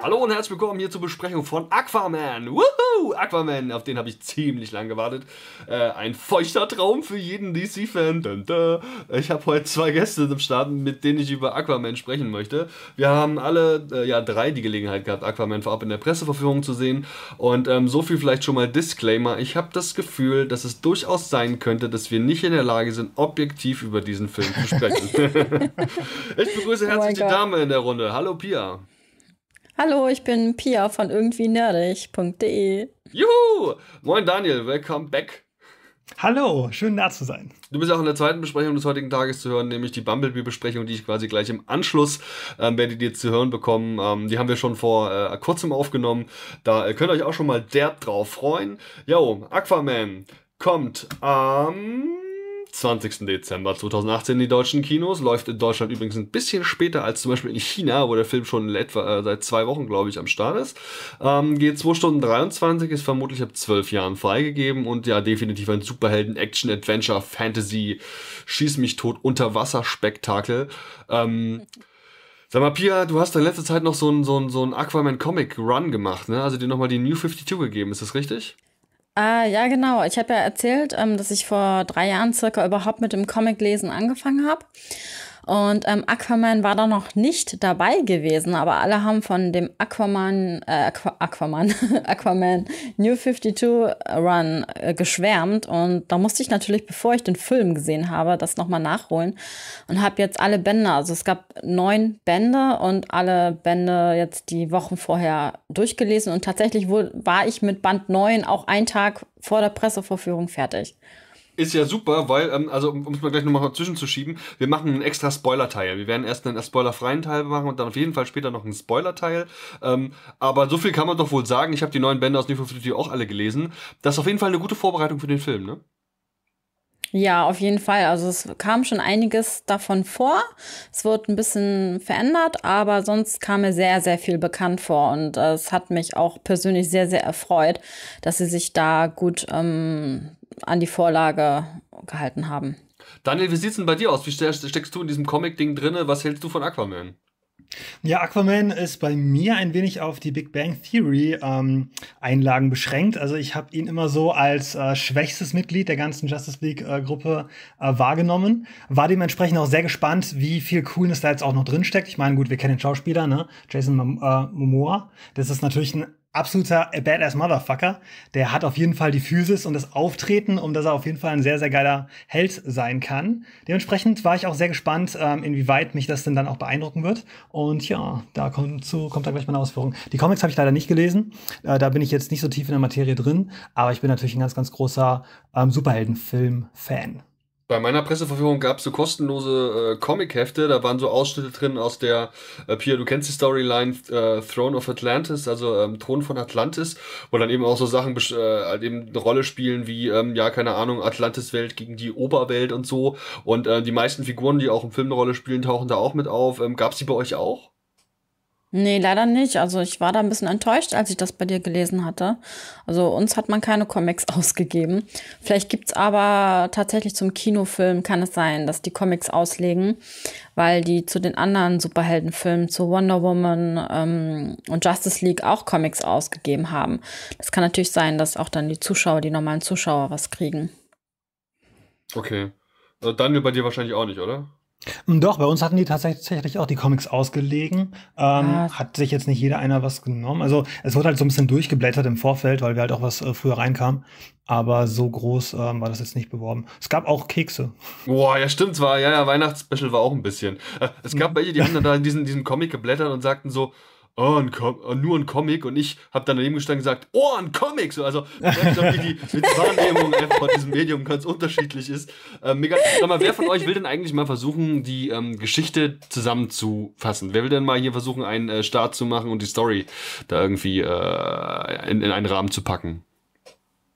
Hallo und herzlich willkommen hier zur Besprechung von Aquaman. Woohoo! Aquaman, auf den habe ich ziemlich lang gewartet. Ein feuchter Traum für jeden DC-Fan. Ich habe heute zwei Gäste im Start, mit denen ich über Aquaman sprechen möchte. Wir haben alle, drei die Gelegenheit gehabt, Aquaman vorab in der Presseverführung zu sehen. Und so viel vielleicht schon mal Disclaimer. Ich habe das Gefühl, dass es durchaus sein könnte, dass wir nicht in der Lage sind, objektiv über diesen Film zu sprechen. Ich begrüße herzlich die Dame in der Runde. Hallo Pia. Hallo, ich bin Pia von irgendwienerdig.de. Juhu! Moin Daniel, welcome back. Hallo, schön da zu sein. Du bist auch in der zweiten Besprechung des heutigen Tages zu hören, nämlich die Bumblebee-Besprechung, die ich quasi gleich im Anschluss werde die jetzt zu hören bekommen. Die haben wir schon vor kurzem aufgenommen. Da könnt ihr euch auch schon mal derb drauf freuen. Jo, Aquaman kommt am 20. Dezember 2018 in die deutschen Kinos. Läuft in Deutschland übrigens ein bisschen später als zum Beispiel in China, wo der Film schon etwa seit 2 Wochen, glaube ich, am Start ist. Geht 2 Stunden 23, ist vermutlich ab 12 Jahren freigegeben und ja, definitiv ein Superhelden, Action, Adventure, Fantasy, Schieß mich tot, Unterwasser-Spektakel. Sag mal, Pia, du hast in letzter Zeit noch so einen Aquaman-Comic-Run gemacht, ne? Also dir nochmal die New 52 gegeben, ist das richtig? Ja, genau. Ich habe ja erzählt, dass ich vor 3 Jahren circa überhaupt mit dem Comiclesen angefangen habe. Und Aquaman war da noch nicht dabei gewesen, aber alle haben von dem Aquaman New 52 Run geschwärmt. Und da musste ich natürlich, bevor ich den Film gesehen habe, das nochmal nachholen. Und habe jetzt alle Bände, also es gab 9 Bände und alle Bände jetzt die Wochen vorher durchgelesen. Und tatsächlich war ich mit Band 9 auch einen Tag vor der Pressevorführung fertig. Ist ja super, weil, also um es mal gleich nochmal zwischenzuschieben, wir machen einen extra Spoiler-Teil. Wir werden erst einen spoilerfreien Teil machen und dann auf jeden Fall später noch einen Spoiler-Teil. Aber so viel kann man doch wohl sagen, ich habe die 9 Bände aus New 52 auch alle gelesen. Das ist auf jeden Fall eine gute Vorbereitung für den Film, ne? Ja, auf jeden Fall. Also es kam schon einiges davon vor. Es wurde ein bisschen verändert, aber sonst kam mir sehr, sehr viel bekannt vor. Und es hat mich auch persönlich sehr, sehr erfreut, dass sie sich da gut an die Vorlage gehalten haben. Daniel, wie sieht's denn bei dir aus? Wie steckst du in diesem Comic-Ding drinne? Was hältst du von Aquaman? Ja, Aquaman ist bei mir ein wenig auf die Big Bang Theory Einlagen beschränkt. Also ich habe ihn immer so als schwächstes Mitglied der ganzen Justice League Gruppe wahrgenommen. War dementsprechend auch sehr gespannt, wie viel Coolness da jetzt auch noch drin steckt. Ich meine, gut, wir kennen den Schauspieler, ne? Jason Momoa. Das ist natürlich ein absoluter Badass Motherfucker. Der hat auf jeden Fall die Physis und das Auftreten, dass er auf jeden Fall ein sehr, sehr geiler Held sein kann. Dementsprechend war ich auch sehr gespannt, inwieweit mich das denn dann auch beeindrucken wird. Und ja, da kommt da gleich meine Ausführung. Die Comics habe ich leider nicht gelesen. Da bin ich jetzt nicht so tief in der Materie drin. Aber ich bin natürlich ein ganz, ganz großer Superheldenfilm-Fan. Bei meiner Presseverführung gab es so kostenlose Comic-Hefte, da waren so Ausschnitte drin aus der, Pia, du kennst die Storyline Throne of Atlantis, also Thron von Atlantis, wo dann eben auch so Sachen halt eben eine Rolle spielen wie, keine Ahnung, Atlantis-Welt gegen die Oberwelt und so. Und die meisten Figuren, die auch im Film eine Rolle spielen, tauchen da auch mit auf. Gab es die bei euch auch? Nee, leider nicht. Also ich war da ein bisschen enttäuscht, als ich das bei dir gelesen hatte. Also uns hat man keine Comics ausgegeben. Vielleicht gibt's aber tatsächlich zum Kinofilm, kann es sein, dass die Comics auslegen, weil die zu den anderen Superheldenfilmen, zu Wonder Woman und Justice League auch Comics ausgegeben haben. Das kann natürlich sein, dass auch dann die normalen Zuschauer was kriegen. Okay. Daniel, bei dir wahrscheinlich auch nicht, oder? Doch, bei uns hatten die tatsächlich auch die Comics ausgelegen. Hat sich jetzt nicht jeder einer was genommen. Also es wurde halt so ein bisschen durchgeblättert im Vorfeld, weil wir halt auch was früher reinkamen. Aber so groß war das jetzt nicht beworben. Es gab auch Kekse. Boah, ja stimmt, Weihnachtsspecial war auch ein bisschen. Es gab welche, die haben dann da in diesem Comic geblättert und sagten so, oh, nur ein Comic, und ich habe dann daneben gestanden und gesagt, oh, ein Comic! So, also, ich glaube, wie die Wahrnehmung von diesem Medium ganz unterschiedlich ist. Sag mal, wer von euch will denn eigentlich mal versuchen, die Geschichte zusammenzufassen? Wer will denn mal hier versuchen, einen Start zu machen und die Story da irgendwie in einen Rahmen zu packen?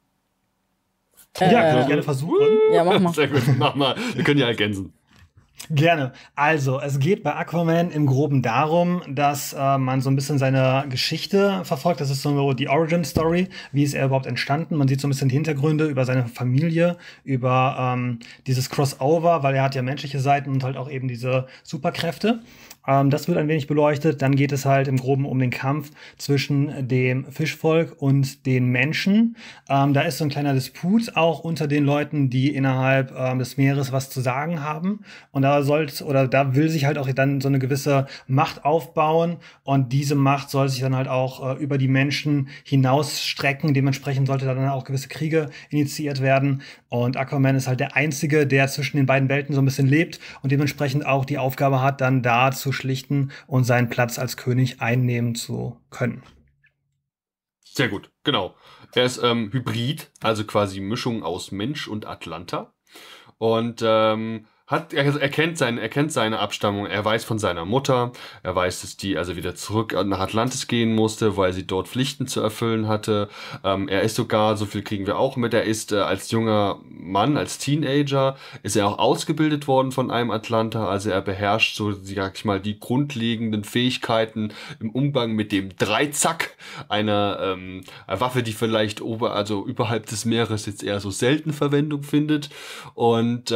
Ja, kann ich gerne versuchen. Ja, mach mal. Sehr gut, mach mal. Wir können ja ergänzen. Gerne. Also, es geht bei Aquaman im Groben darum, dass man so ein bisschen seine Geschichte verfolgt. Das ist so die Origin-Story. Wie ist er überhaupt entstanden? Man sieht so ein bisschen die Hintergründe über seine Familie, über dieses Crossover, weil er hat ja menschliche Seiten und halt auch eben diese Superkräfte. Das wird ein wenig beleuchtet. Dann geht es halt im Groben um den Kampf zwischen dem Fischvolk und den Menschen. Da ist so ein kleiner Disput auch unter den Leuten, die innerhalb des Meeres was zu sagen haben. Und da da will sich halt auch dann so eine gewisse Macht aufbauen. Und diese Macht soll sich dann halt auch über die Menschen hinausstrecken. Dementsprechend sollte dann auch gewisse Kriege initiiert werden. Und Aquaman ist halt der Einzige, der zwischen den beiden Welten so ein bisschen lebt und dementsprechend auch die Aufgabe hat, dann da zu schlichten und seinen Platz als König einnehmen zu können. Sehr gut, genau. Er ist Hybrid, also quasi Mischung aus Mensch und Atlanta. Und er kennt seine Abstammung, er weiß von seiner Mutter, er weiß, dass die also wieder zurück nach Atlantis gehen musste, weil sie dort Pflichten zu erfüllen hatte. Er ist sogar, so viel kriegen wir auch mit, er ist als junger Mann, als Teenager, ist er auch ausgebildet worden von einem Atlanta, also er beherrscht so, sag ich mal, die grundlegenden Fähigkeiten im Umgang mit dem Dreizack, einer Waffe, die vielleicht überhalb des Meeres jetzt eher so selten Verwendung findet. Und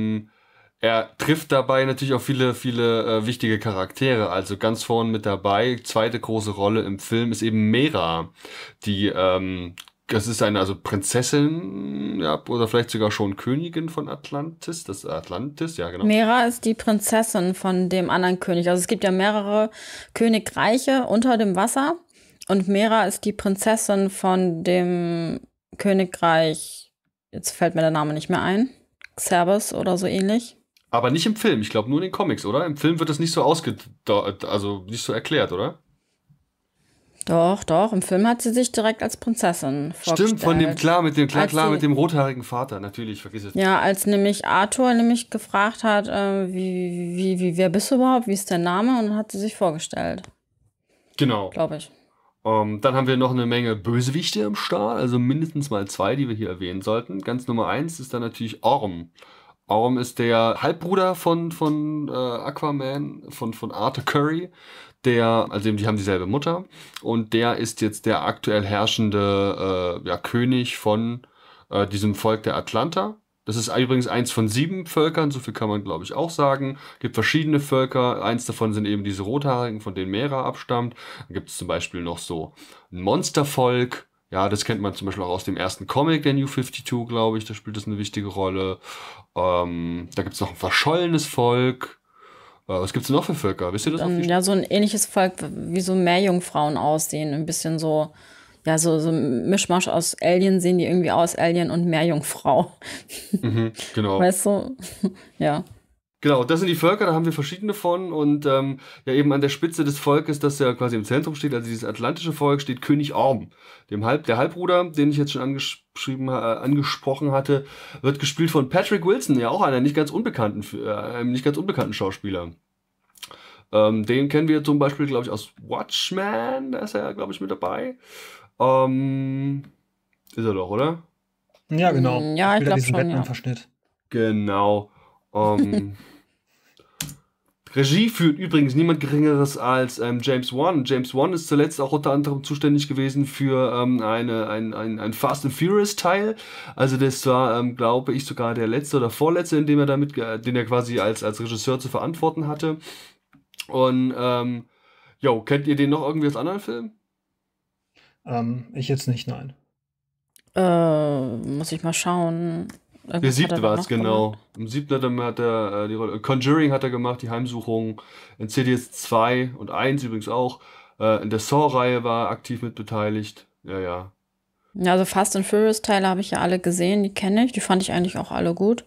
er trifft dabei natürlich auch viele wichtige Charaktere. Also ganz vorne mit dabei, zweite große Rolle im Film ist eben Mera, die das ist eine Prinzessin, ja, oder vielleicht sogar schon Königin von Atlantis. Das Atlantis, ja genau. Mera ist die Prinzessin von dem anderen König. Also es gibt ja mehrere Königreiche unter dem Wasser und Mera ist die Prinzessin von dem Königreich. Jetzt fällt mir der Name nicht mehr ein. Xerbes oder so ähnlich. Aber nicht im Film, ich glaube nur in den Comics, oder? Im Film wird das nicht so nicht so erklärt, oder? Doch, im Film hat sie sich direkt als Prinzessin vorgestellt. Stimmt, mit dem rothaarigen Vater, natürlich, vergiss es. Ja, als nämlich Arthur gefragt hat, wer bist du überhaupt, wie ist der Name? Und dann hat sie sich vorgestellt. Genau. Glaube ich. Dann haben wir noch eine Menge Bösewichte im Start, also mindestens mal 2, die wir hier erwähnen sollten. Ganz Nummer 1 ist dann natürlich Orm. Orm ist der Halbbruder von Aquaman, von Arthur Curry. Die haben dieselbe Mutter. Und der ist jetzt der aktuell herrschende König von diesem Volk der Atlanta. Das ist übrigens eins von 7 Völkern, so viel kann man, glaube ich, auch sagen. Gibt verschiedene Völker. Eins davon sind eben diese Rothaarigen, von denen Mera abstammt. Dann gibt es zum Beispiel noch so ein Monstervolk. Ja, das kennt man zum Beispiel auch aus dem ersten Comic, der New 52, glaube ich. Da spielt das eine wichtige Rolle. Da gibt es noch ein verschollenes Volk. Was gibt es noch für Völker? Wisst ihr das? Ja, so ein ähnliches Volk, wie so Meerjungfrauen aussehen. Ein bisschen so, ja, so ein Mischmasch aus Alien sehen die irgendwie aus, Alien und Meerjungfrau. Mhm, genau. Weißt du? Ja. Genau, das sind die Völker, da haben wir verschiedene von und eben an der Spitze des Volkes, das ja quasi im Zentrum steht, also dieses atlantische Volk, steht König Orm. Der Halbbruder, den ich jetzt schon angesprochen hatte, wird gespielt von Patrick Wilson, ja auch einem nicht ganz unbekannten Schauspieler. Den kennen wir zum Beispiel, glaube ich, aus Watchmen, da ist er, glaube ich, mit dabei. Ist er doch, oder? Ja, genau. Ja, ich glaube schon, Batman-Verschnitt. Genau. Regie führt übrigens niemand Geringeres als James Wan. James Wan ist zuletzt auch unter anderem zuständig gewesen für ein Fast and Furious Teil. Also das war, glaube ich, sogar der letzte oder vorletzte, in dem er den er quasi als Regisseur zu verantworten hatte. Und kennt ihr den noch irgendwie aus anderen Filmen? Ich jetzt nicht, nein. Muss ich mal schauen. Der 7. war es, genau. Im 7. hat er die Rolle. Conjuring hat er gemacht, die Heimsuchung. Insidious 2 und 1 übrigens auch. In der Saw-Reihe war er aktiv mit beteiligt. Ja. Ja, also Fast and Furious Teile habe ich ja alle gesehen, die kenne ich. Die fand ich eigentlich auch alle gut.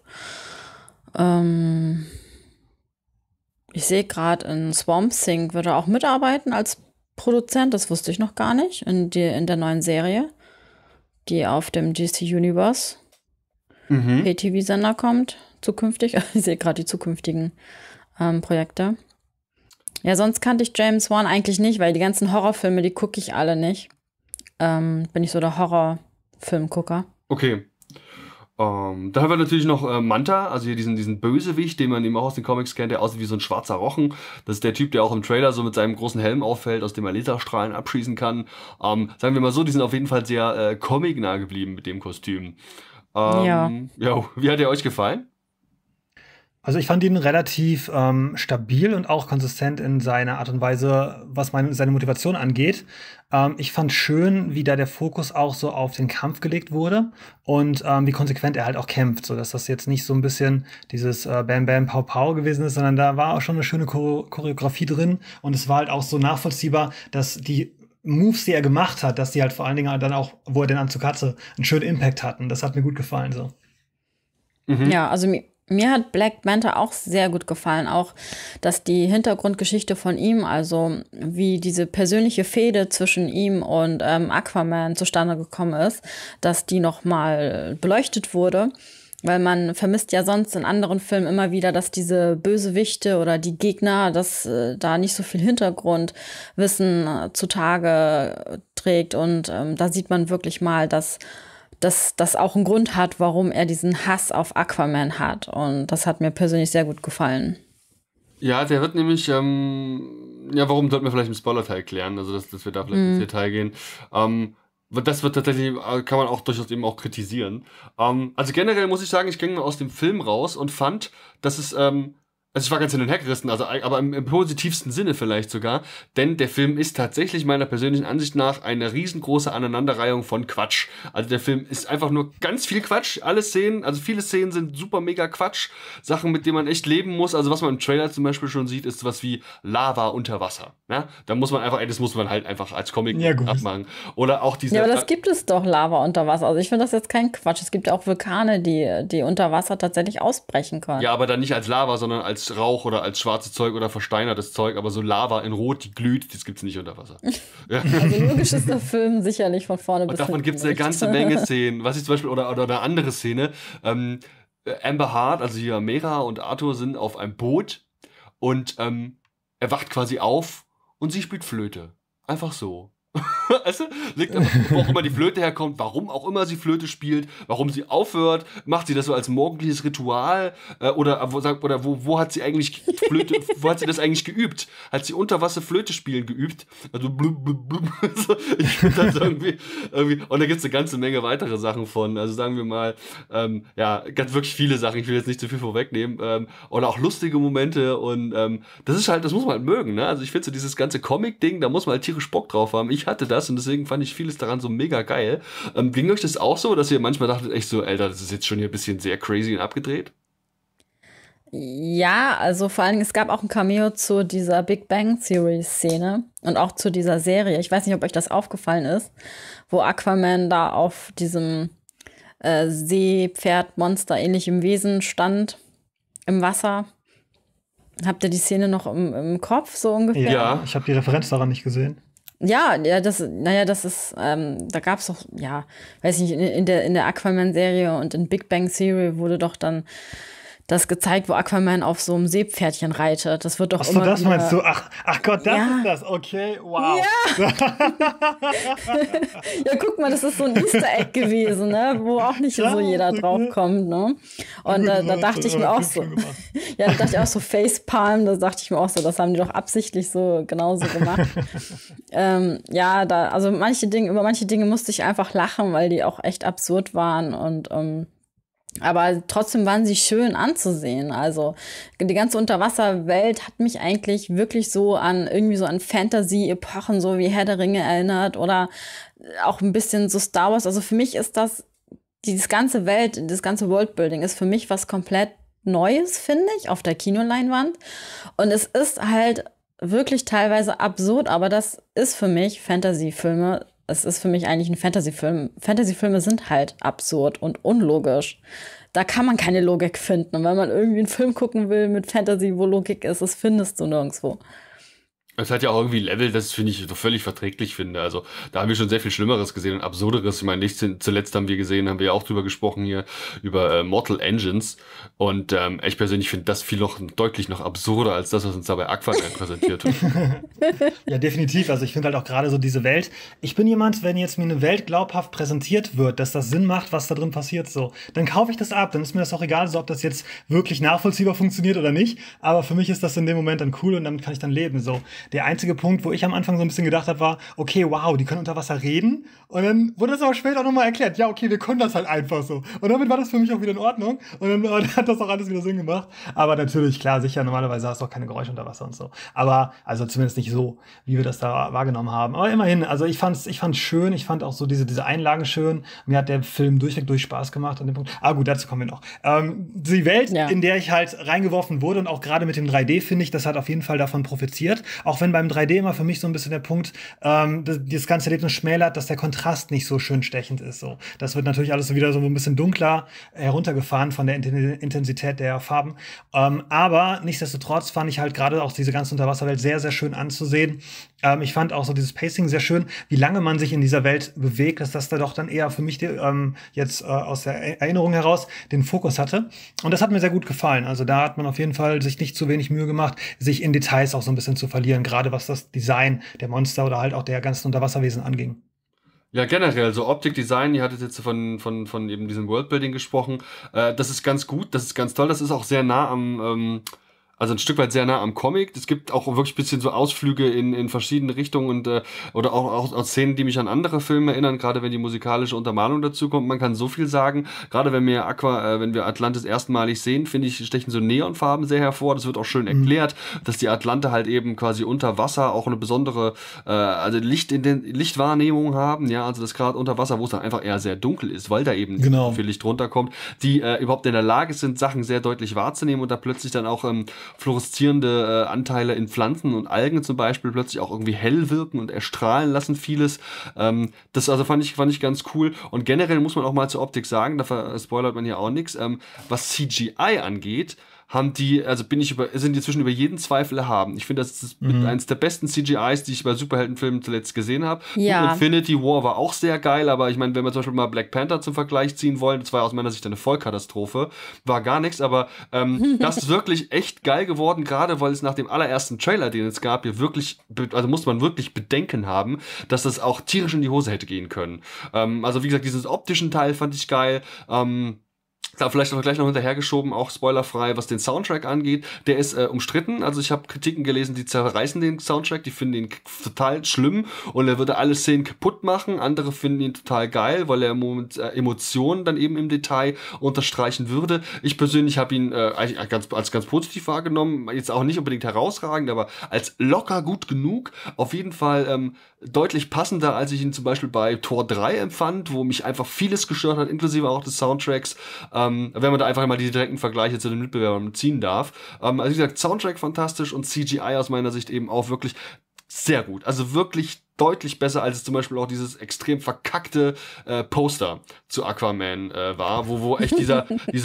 Ich sehe gerade, in Swamp Thing wird er auch mitarbeiten als Produzent. Das wusste ich noch gar nicht. In der neuen Serie, die auf dem DC Universe Pay-TV-Sender kommt, zukünftig. Ich sehe gerade die zukünftigen Projekte. Ja, sonst kannte ich James Wan eigentlich nicht, weil die ganzen Horrorfilme, die gucke ich alle nicht. Bin ich so der Horrorfilmgucker. Okay. Da haben wir natürlich noch Manta, also hier diesen Bösewicht, den man eben auch aus den Comics kennt, der aussieht wie so ein schwarzer Rochen. Das ist der Typ, der auch im Trailer so mit seinem großen Helm auffällt, aus dem er Laserstrahlen abschießen kann. Sagen wir mal so, die sind auf jeden Fall sehr comicnah geblieben mit dem Kostüm. Ja. Ja, wie hat er euch gefallen? Also ich fand ihn relativ stabil und auch konsistent in seiner Art und Weise, was seine Motivation angeht. Ich fand schön, wie da der Fokus auch so auf den Kampf gelegt wurde und wie konsequent er halt auch kämpft, so dass das jetzt nicht so ein bisschen dieses Bam Bam Pow Pow gewesen ist, sondern da war auch schon eine schöne Choreografie drin und es war halt auch so nachvollziehbar, dass die Moves, die er gemacht hat, dass die halt vor allen Dingen dann auch, wo er den Anzug hatte, einen schönen Impact hatten. Das hat mir gut gefallen so. Ja, also mir hat Black Manta auch sehr gut gefallen, auch dass die Hintergrundgeschichte von ihm, also wie diese persönliche Fehde zwischen ihm und Aquaman zustande gekommen ist, dass die nochmal beleuchtet wurde, weil man vermisst ja sonst in anderen Filmen immer wieder, dass diese Bösewichte oder die Gegner, dass da nicht so viel Hintergrundwissen zutage trägt und da sieht man wirklich mal, dass das auch einen Grund hat, warum er diesen Hass auf Aquaman hat. Und das hat mir persönlich sehr gut gefallen. Ja, der wird nämlich, ja, warum sollten wir vielleicht im Spoiler-Teil klären, also dass wir da vielleicht ins Detail gehen. Das wird tatsächlich, kann man auch durchaus eben auch kritisieren. Also generell muss ich sagen, ich ging mal aus dem Film raus und fand, dass es, also ich war ganz hin und her gerissen, also, aber im positivsten Sinne vielleicht sogar, denn der Film ist tatsächlich meiner persönlichen Ansicht nach eine riesengroße Aneinanderreihung von Quatsch. Also der Film ist einfach nur ganz viel Quatsch, alle Szenen, also viele Szenen sind super mega Quatsch, Sachen, mit denen man echt leben muss, also was man im Trailer zum Beispiel schon sieht, ist sowas wie Lava unter Wasser, ja? Da muss man einfach, das muss man halt einfach als Comic abmachen. Oder auch diese... Ja, aber das gibt es doch, Lava unter Wasser, also ich finde das jetzt kein Quatsch, es gibt ja auch Vulkane, die unter Wasser tatsächlich ausbrechen können. Ja, aber dann nicht als Lava, sondern als Rauch oder als schwarzes Zeug oder versteinertes Zeug, aber so Lava in Rot, die glüht, das gibt's nicht unter Wasser. Ja. Also logisch ist der Film sicherlich von vorne bis hinten. Und davon gibt's eine ganze Menge Szenen. Was ich zum Beispiel, oder eine andere Szene, Amber Heard, also hier Mera und Arthur sind auf einem Boot und er wacht quasi auf und sie spielt Flöte. Einfach so. Weißt du? Liegt einfach, wo auch immer die Flöte herkommt, warum auch immer sie Flöte spielt, warum sie aufhört, macht sie das so als morgendliches Ritual oder wo hat sie eigentlich Flöte, wo hat sie das eigentlich geübt? Hat sie unter Wasser Flöte spielen geübt? Also blub, blub, blub. Ich finde das irgendwie und da gibt es eine ganze Menge weitere Sachen von, also sagen wir mal, ja, ganz wirklich viele Sachen, ich will jetzt nicht zu viel vorwegnehmen, oder auch lustige Momente und das ist halt, das muss man halt mögen, ne? Also ich finde so dieses ganze Comic-Ding, da muss man halt tierisch Bock drauf haben. Ich hatte das und deswegen fand ich vieles daran so mega geil. Ging euch das auch so, dass ihr manchmal dachtet, echt so, Alter, das ist jetzt schon hier ein bisschen sehr crazy und abgedreht? Ja, also vor allem, es gab auch ein Cameo zu dieser Big Bang Theory Szene und auch zu dieser Serie. Ich weiß nicht, ob euch das aufgefallen ist, wo Aquaman da auf diesem Seepferdmonster ähnlichem Wesen stand im Wasser. Habt ihr die Szene noch im Kopf, so ungefähr? Ja, ich habe die Referenz daran nicht gesehen. Ja, das ist, da gab's doch, ja, weiß nicht, in der Aquaman-Serie und in Big Bang Theory wurde doch dann das gezeigt, wo Aquaman auf so einem Seepferdchen reitet. Das wird doch Ach so, immer das wieder, meinst du? Ach Gott, das Ja. ist das. Okay, wow. Ja. Ja, guck mal, das ist so ein Easter Egg gewesen, ne? Wo auch nicht so jeder drauf kommt, ne? Und da dachte ich mir auch so, ja, da dachte ich auch so Facepalm, da dachte ich mir auch so, das haben die doch absichtlich so genauso gemacht. Ja, also über manche Dinge musste ich einfach lachen, weil die auch echt absurd waren und aber trotzdem waren sie schön anzusehen. Also die ganze Unterwasserwelt hat mich eigentlich wirklich so an Fantasy-Epochen, so wie Herr der Ringe erinnert oder auch ein bisschen so Star Wars. Also für mich ist dieses ganze Worldbuilding ist für mich was komplett Neues, finde ich, auf der Kinoleinwand. Und es ist halt wirklich teilweise absurd, aber das ist für mich Fantasy-Filme. Es ist für mich eigentlich ein Fantasy-Film. Fantasy-Filme sind halt absurd und unlogisch. Da kann man keine Logik finden. Und wenn man irgendwie einen Film gucken will mit Fantasy, wo Logik ist, das findest du nirgendwo. Es hat ja auch irgendwie Level, das finde ich so völlig verträglich finde. Also da haben wir schon sehr viel Schlimmeres gesehen und Absurderes. Ich meine, nicht zuletzt haben wir gesehen, haben wir ja auch drüber gesprochen hier, über Mortal Engines. Und ich persönlich finde das viel noch deutlich noch absurder als das, was uns da bei Aquaman präsentiert wird. Ja, definitiv. Also ich finde halt auch gerade so diese Welt. Ich bin jemand, wenn jetzt mir eine Welt glaubhaft präsentiert wird, dass das Sinn macht, was da drin passiert, so, dann kaufe ich das ab. Dann ist mir das auch egal, so, ob das jetzt wirklich nachvollziehbar funktioniert oder nicht. Aber für mich ist das in dem Moment dann cool und damit kann ich dann leben. So, der einzige Punkt, wo ich am Anfang so ein bisschen gedacht habe, war, okay, wow, die können unter Wasser reden. Und dann wurde das aber später nochmal erklärt. Ja, okay, wir können das halt einfach so. Und damit war das für mich auch wieder in Ordnung. Und dann hat das auch alles wieder Sinn gemacht. Aber natürlich, klar, sicher, normalerweise hast du auch keine Geräusche unter Wasser und so. Aber, also zumindest nicht so, wie wir das da wahrgenommen haben. Aber immerhin, also ich fand's schön. Ich fand auch so diese Einlagen schön. Mir hat der Film durchweg durch Spaß gemacht an dem Punkt. Ah, gut, dazu kommen wir noch. Die Welt, in der ich halt reingeworfen wurde und auch gerade mit dem 3D, finde ich, das hat auf jeden Fall davon profitiert. Auch wenn beim 3D immer für mich so ein bisschen der Punkt, das ganze Erlebnis schmälert, dass der Kontrast nicht so schön stechend ist. So. Das wird natürlich alles wieder so ein bisschen dunkler heruntergefahren von der Intensität der Farben. Aber nichtsdestotrotz fand ich halt gerade auch diese ganze Unterwasserwelt sehr, sehr schön anzusehen. Ich fand auch so dieses Pacing sehr schön, wie lange man sich in dieser Welt bewegt, dass das da doch dann eher für mich jetzt aus der Erinnerung heraus den Fokus hatte. Und das hat mir sehr gut gefallen. Also da hat man auf jeden Fall sich nicht zu wenig Mühe gemacht, sich in Details auch so ein bisschen zu verlieren, gerade was das Design der Monster oder halt auch der ganzen Unterwasserwesen anging. Ja, generell, so Optikdesign, ihr hattet jetzt von eben diesem Worldbuilding gesprochen. Das ist ganz gut, das ist ganz toll, das ist auch sehr nah am, also ein Stück weit sehr nah am Comic. Es gibt auch wirklich ein bisschen so Ausflüge in verschiedene Richtungen und oder auch Szenen, die mich an andere Filme erinnern, gerade wenn die musikalische Untermalung dazu kommt. Man kann so viel sagen. Gerade wenn wir Atlantis erstmalig sehen, finde ich, stechen so Neonfarben sehr hervor. Das wird auch schön erklärt, dass die Atlante halt eben quasi unter Wasser auch eine besondere also Lichtwahrnehmung haben. Ja, also das gerade unter Wasser, wo es dann einfach eher sehr dunkel ist, weil da eben viel Licht runterkommt, die überhaupt in der Lage sind, Sachen sehr deutlich wahrzunehmen und da plötzlich dann auch fluoreszierende Anteile in Pflanzen und Algen zum Beispiel plötzlich auch irgendwie hell wirken und erstrahlen lassen vieles. Das also fand ich ganz cool. Und generell muss man auch mal zur Optik sagen, da spoilert man hier auch nichts, was CGI angeht, sind die inzwischen über jeden Zweifel erhaben. Ich finde, das ist mit eines der besten CGIs, die ich bei Superheldenfilmen zuletzt gesehen habe. Ja. Infinity War war auch sehr geil, aber ich meine, wenn wir zum Beispiel mal Black Panther zum Vergleich ziehen wollen, das war aus meiner Sicht eine Vollkatastrophe, war gar nichts, aber das ist wirklich echt geil geworden, gerade weil es nach dem allerersten Trailer, den es gab, hier wirklich, also musste man wirklich Bedenken haben, dass das auch tierisch in die Hose hätte gehen können. Also wie gesagt, diesen optischen Teil fand ich geil. Da vielleicht auch gleich noch hinterhergeschoben, auch spoilerfrei, was den Soundtrack angeht. Der ist umstritten. Also ich habe Kritiken gelesen, die zerreißen den Soundtrack, die finden ihn total schlimm und er würde alle Szenen kaputt machen. Andere finden ihn total geil, weil er Emotionen dann eben im Detail unterstreichen würde. Ich persönlich habe ihn eigentlich als ganz positiv wahrgenommen. Jetzt auch nicht unbedingt herausragend, aber als locker gut genug. Auf jeden Fall deutlich passender, als ich ihn zum Beispiel bei Tor 3 empfand, wo mich einfach vieles gestört hat, inklusive auch des Soundtracks. Wenn man da einfach mal die direkten Vergleiche zu den Mitbewerbern ziehen darf. Also wie gesagt, Soundtrack fantastisch und CGI aus meiner Sicht eben auch wirklich sehr gut. Also wirklich deutlich besser, als es zum Beispiel auch dieses extrem verkackte Poster zu Aquaman war, wo echt dieser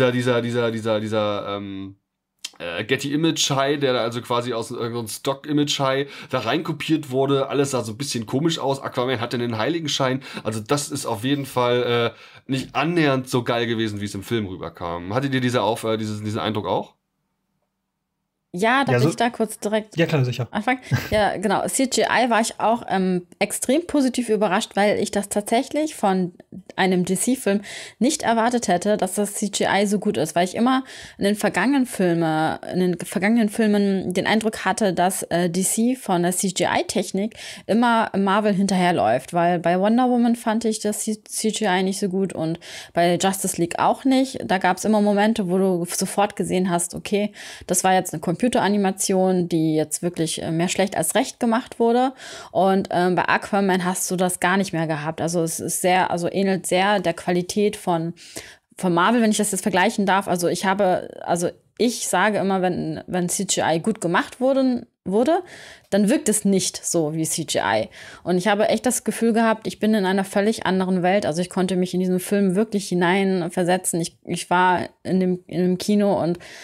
Getty Image High, der da also quasi aus so einem Stock Image High da reinkopiert wurde. Alles sah so ein bisschen komisch aus. Aquaman hatte einen Heiligenschein. Also das ist auf jeden Fall nicht annähernd so geil gewesen, wie es im Film rüberkam. Hattet ihr diesen Eindruck auch? Ja, darf ich da kurz direkt Ja, klar, sicher. anfangen? Ja, genau. CGI war ich auch extrem positiv überrascht, weil ich das tatsächlich von einem DC-Film nicht erwartet hätte, dass das CGI so gut ist, weil ich immer in den vergangenen Filmen den Eindruck hatte, dass DC von der CGI-Technik immer Marvel hinterherläuft, weil bei Wonder Woman fand ich das CGI nicht so gut und bei Justice League auch nicht. Da gab es immer Momente, wo du sofort gesehen hast, okay, das war jetzt eine Computeranimation, die jetzt wirklich mehr schlecht als recht gemacht wurde. Und bei Aquaman hast du das gar nicht mehr gehabt. Also es ist ähnelt sehr der Qualität von Marvel, wenn ich das jetzt vergleichen darf. Also ich sage immer, wenn CGI gut gemacht wurde, dann wirkt es nicht so wie CGI. Und ich habe echt das Gefühl gehabt, ich bin in einer völlig anderen Welt. Also ich konnte mich in diesen Film wirklich hineinversetzen. Ich war in dem Kino und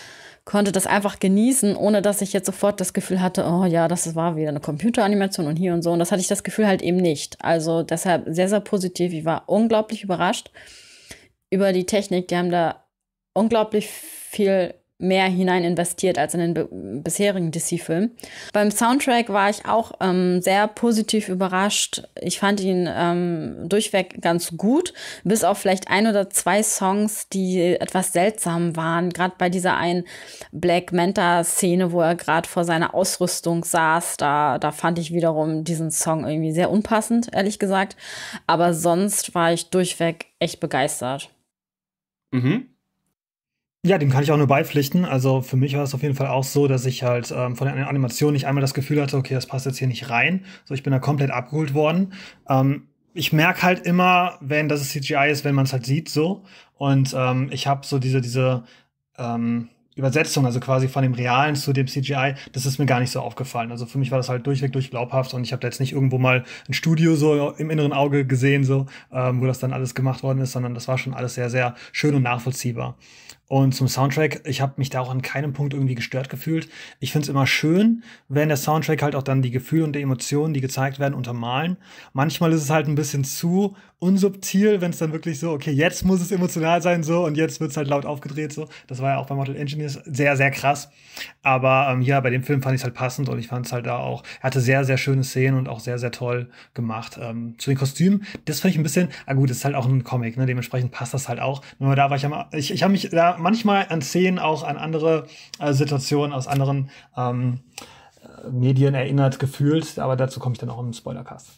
konnte das einfach genießen, ohne dass ich jetzt sofort das Gefühl hatte, oh ja, das war wieder eine Computeranimation und hier und so. Und das hatte ich das Gefühl halt eben nicht. Also deshalb sehr, sehr positiv. Ich war unglaublich überrascht über die Technik. Die haben da unglaublich viel mehr hinein investiert als in den bisherigen DC-Filmen. Beim Soundtrack war ich auch sehr positiv überrascht. Ich fand ihn durchweg ganz gut, bis auf vielleicht 1 oder 2 Songs, die etwas seltsam waren. Gerade bei dieser einen Black Manta-Szene, wo er gerade vor seiner Ausrüstung saß, da fand ich wiederum diesen Song irgendwie sehr unpassend, ehrlich gesagt. Aber sonst war ich durchweg echt begeistert. Mhm. Ja, dem kann ich auch nur beipflichten. Also für mich war es auf jeden Fall auch so, dass ich halt von der Animation nicht einmal das Gefühl hatte, okay, das passt jetzt hier nicht rein. So, ich bin da komplett abgeholt worden. Ich merke halt immer, wenn das CGI ist, wenn man es halt sieht, so. Und ich habe so diese Übersetzung, also quasi von dem Realen zu dem CGI, das ist mir gar nicht so aufgefallen. Also für mich war das halt durchweg glaubhaft und ich habe da jetzt nicht irgendwo mal ein Studio so im inneren Auge gesehen, so, wo das dann alles gemacht worden ist, sondern das war schon alles sehr, sehr schön und nachvollziehbar. Und zum Soundtrack, ich habe mich da auch an keinem Punkt irgendwie gestört gefühlt. Ich finde es immer schön, wenn der Soundtrack halt auch dann die Gefühle und die Emotionen, die gezeigt werden, untermalen. Manchmal ist es halt ein bisschen zu unsubtil, wenn es dann wirklich so, okay, jetzt muss es emotional sein so und jetzt wird es halt laut aufgedreht so. Das war ja auch bei Mortal Engineers sehr, sehr krass. Aber ja, bei dem Film fand ich es halt passend und ich fand es halt da auch, er hatte sehr, sehr schöne Szenen und auch sehr, sehr toll gemacht. Zu den Kostümen, das fand ich ein bisschen, gut, das ist halt auch ein Comic, ne, dementsprechend passt das halt auch. Nur da war ich habe mich da manchmal an Szenen auch an andere Situationen aus anderen Medien erinnert gefühlt, aber dazu komme ich dann auch im Spoilercast.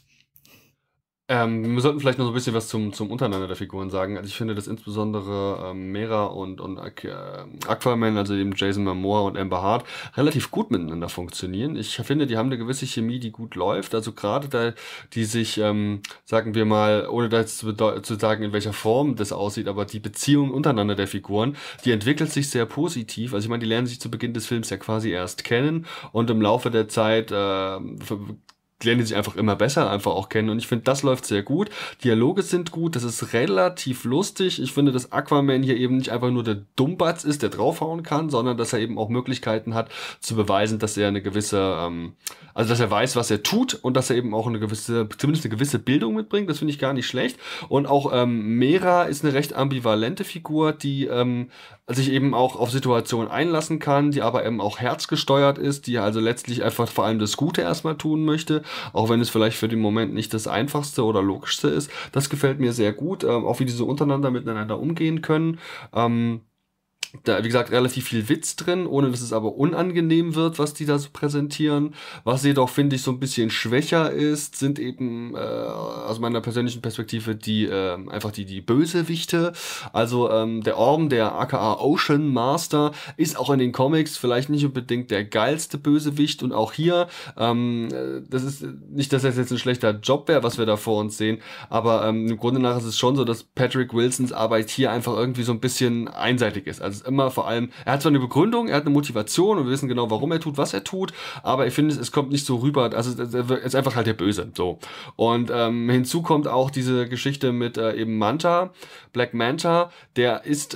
Wir sollten vielleicht noch so ein bisschen was zum Untereinander der Figuren sagen. Also ich finde, dass insbesondere Mera und Aquaman, also eben Jason Momoa und Amber Heard, relativ gut miteinander funktionieren. Ich finde, die haben eine gewisse Chemie, die gut läuft. Also gerade da, die sich, sagen wir mal, ohne da jetzt zu sagen, in welcher Form das aussieht, aber die Beziehung untereinander der Figuren, die entwickelt sich sehr positiv. Also ich meine, die lernen sich zu Beginn des Films ja quasi erst kennen und im Laufe der Zeit lernen die sich einfach immer besser einfach auch kennen und ich finde, das läuft sehr gut. Dialoge sind gut, das ist relativ lustig. Ich finde, dass Aquaman hier eben nicht einfach nur der Dummbatz ist, der draufhauen kann, sondern dass er eben auch Möglichkeiten hat, zu beweisen, dass er eine gewisse, also dass er weiß, was er tut und dass er eben auch zumindest eine gewisse Bildung mitbringt. Das finde ich gar nicht schlecht. Und auch Mera ist eine recht ambivalente Figur, die sich eben auch auf Situationen einlassen kann, die aber eben auch herzgesteuert ist, die also letztlich einfach vor allem das Gute erstmal tun möchte, auch wenn es vielleicht für den Moment nicht das Einfachste oder Logischste ist. Das gefällt mir sehr gut, auch wie die so untereinander miteinander umgehen können. Da, wie gesagt, relativ viel Witz drin, ohne dass es aber unangenehm wird, was die da so präsentieren. Was jedoch, finde ich, so ein bisschen schwächer ist, sind eben aus meiner persönlichen Perspektive einfach die Bösewichte. Also der Orm, der aka Ocean Master, ist auch in den Comics vielleicht nicht unbedingt der geilste Bösewicht. Und auch hier, das ist nicht, dass das jetzt ein schlechter Job wäre, was wir da vor uns sehen, aber im Grunde nach ist es schon so, dass Patrick Wilsons Arbeit hier einfach irgendwie so ein bisschen einseitig ist. Also immer vor allem, er hat zwar eine Begründung, er hat eine Motivation und wir wissen genau, warum er tut, was er tut, aber ich finde, es kommt nicht so rüber, also er ist einfach halt der Böse, so. Und hinzu kommt auch diese Geschichte mit eben Black Manta, der ist,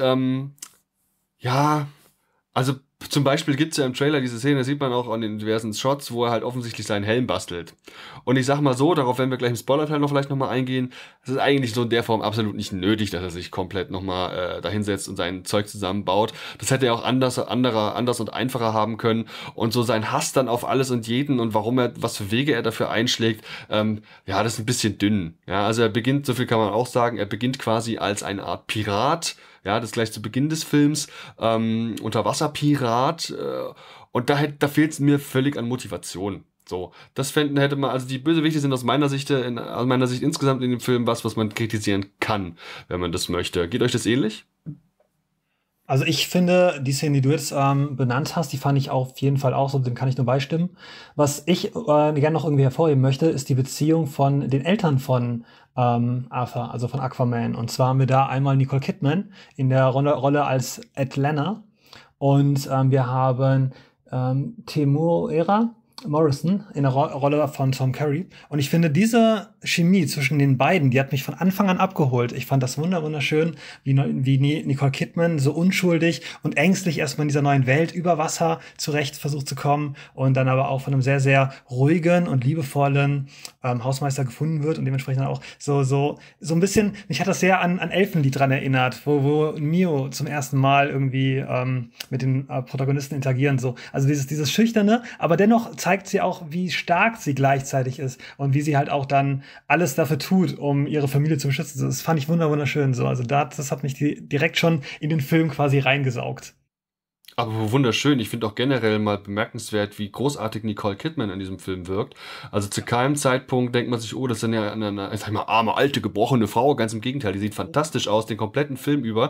ja, also zum Beispiel gibt's ja im Trailer diese Szene, das sieht man auch an den diversen Shots, wo er halt offensichtlich seinen Helm bastelt. Und ich sag mal so, darauf werden wir gleich im Spoilerteil noch vielleicht nochmal eingehen, es ist eigentlich so in der Form absolut nicht nötig, dass er sich komplett nochmal dahinsetzt und sein Zeug zusammenbaut. Das hätte er auch anders und einfacher haben können. Und so sein Hass dann auf alles und jeden und was für Wege er dafür einschlägt, ja, das ist ein bisschen dünn. Ja, also er beginnt, so viel kann man auch sagen, er beginnt quasi als eine Art Pirat. Ja, das gleich zu Beginn des Films, Unterwasserpirat, und da fehlt es mir völlig an Motivation. So, hätte man, also die Bösewichte sind aus meiner Sicht insgesamt in dem Film was man kritisieren kann, wenn man das möchte. Geht euch das ähnlich? Also ich finde, die Szene, die du jetzt benannt hast, die fand ich auf jeden Fall auch so, dem kann ich nur beistimmen. Was ich gerne noch irgendwie hervorheben möchte, ist die Beziehung von den Eltern von Arthur, also von Aquaman. Und zwar haben wir da einmal Nicole Kidman in der Rolle als Atlanta und wir haben Temuera Morrison in der Rolle von Tom Curry. Und ich finde, diese Chemie zwischen den beiden, die hat mich von Anfang an abgeholt. Ich fand das wunderschön, wie Nicole Kidman so unschuldig und ängstlich erstmal in dieser neuen Welt über Wasser zurecht versucht zu kommen und dann aber auch von einem sehr, sehr ruhigen und liebevollen Hausmeister gefunden wird und dementsprechend auch so ein bisschen, mich hat das sehr an Elfenlied dran erinnert, wo Mio zum ersten Mal irgendwie mit den Protagonisten interagieren. So. Also dieses Schüchterne, aber dennoch zeigt sie auch, wie stark sie gleichzeitig ist und wie sie halt auch dann alles dafür tut, um ihre Familie zu beschützen. Das fand ich wunderschön. So. Also das hat mich direkt schon in den Film quasi reingesaugt. Aber wunderschön. Ich finde auch generell mal bemerkenswert, wie großartig Nicole Kidman in diesem Film wirkt. Also zu keinem Zeitpunkt denkt man sich, oh, das ist ja eine sag ich mal, arme, alte, gebrochene Frau. Ganz im Gegenteil, die sieht fantastisch aus, den kompletten Film über.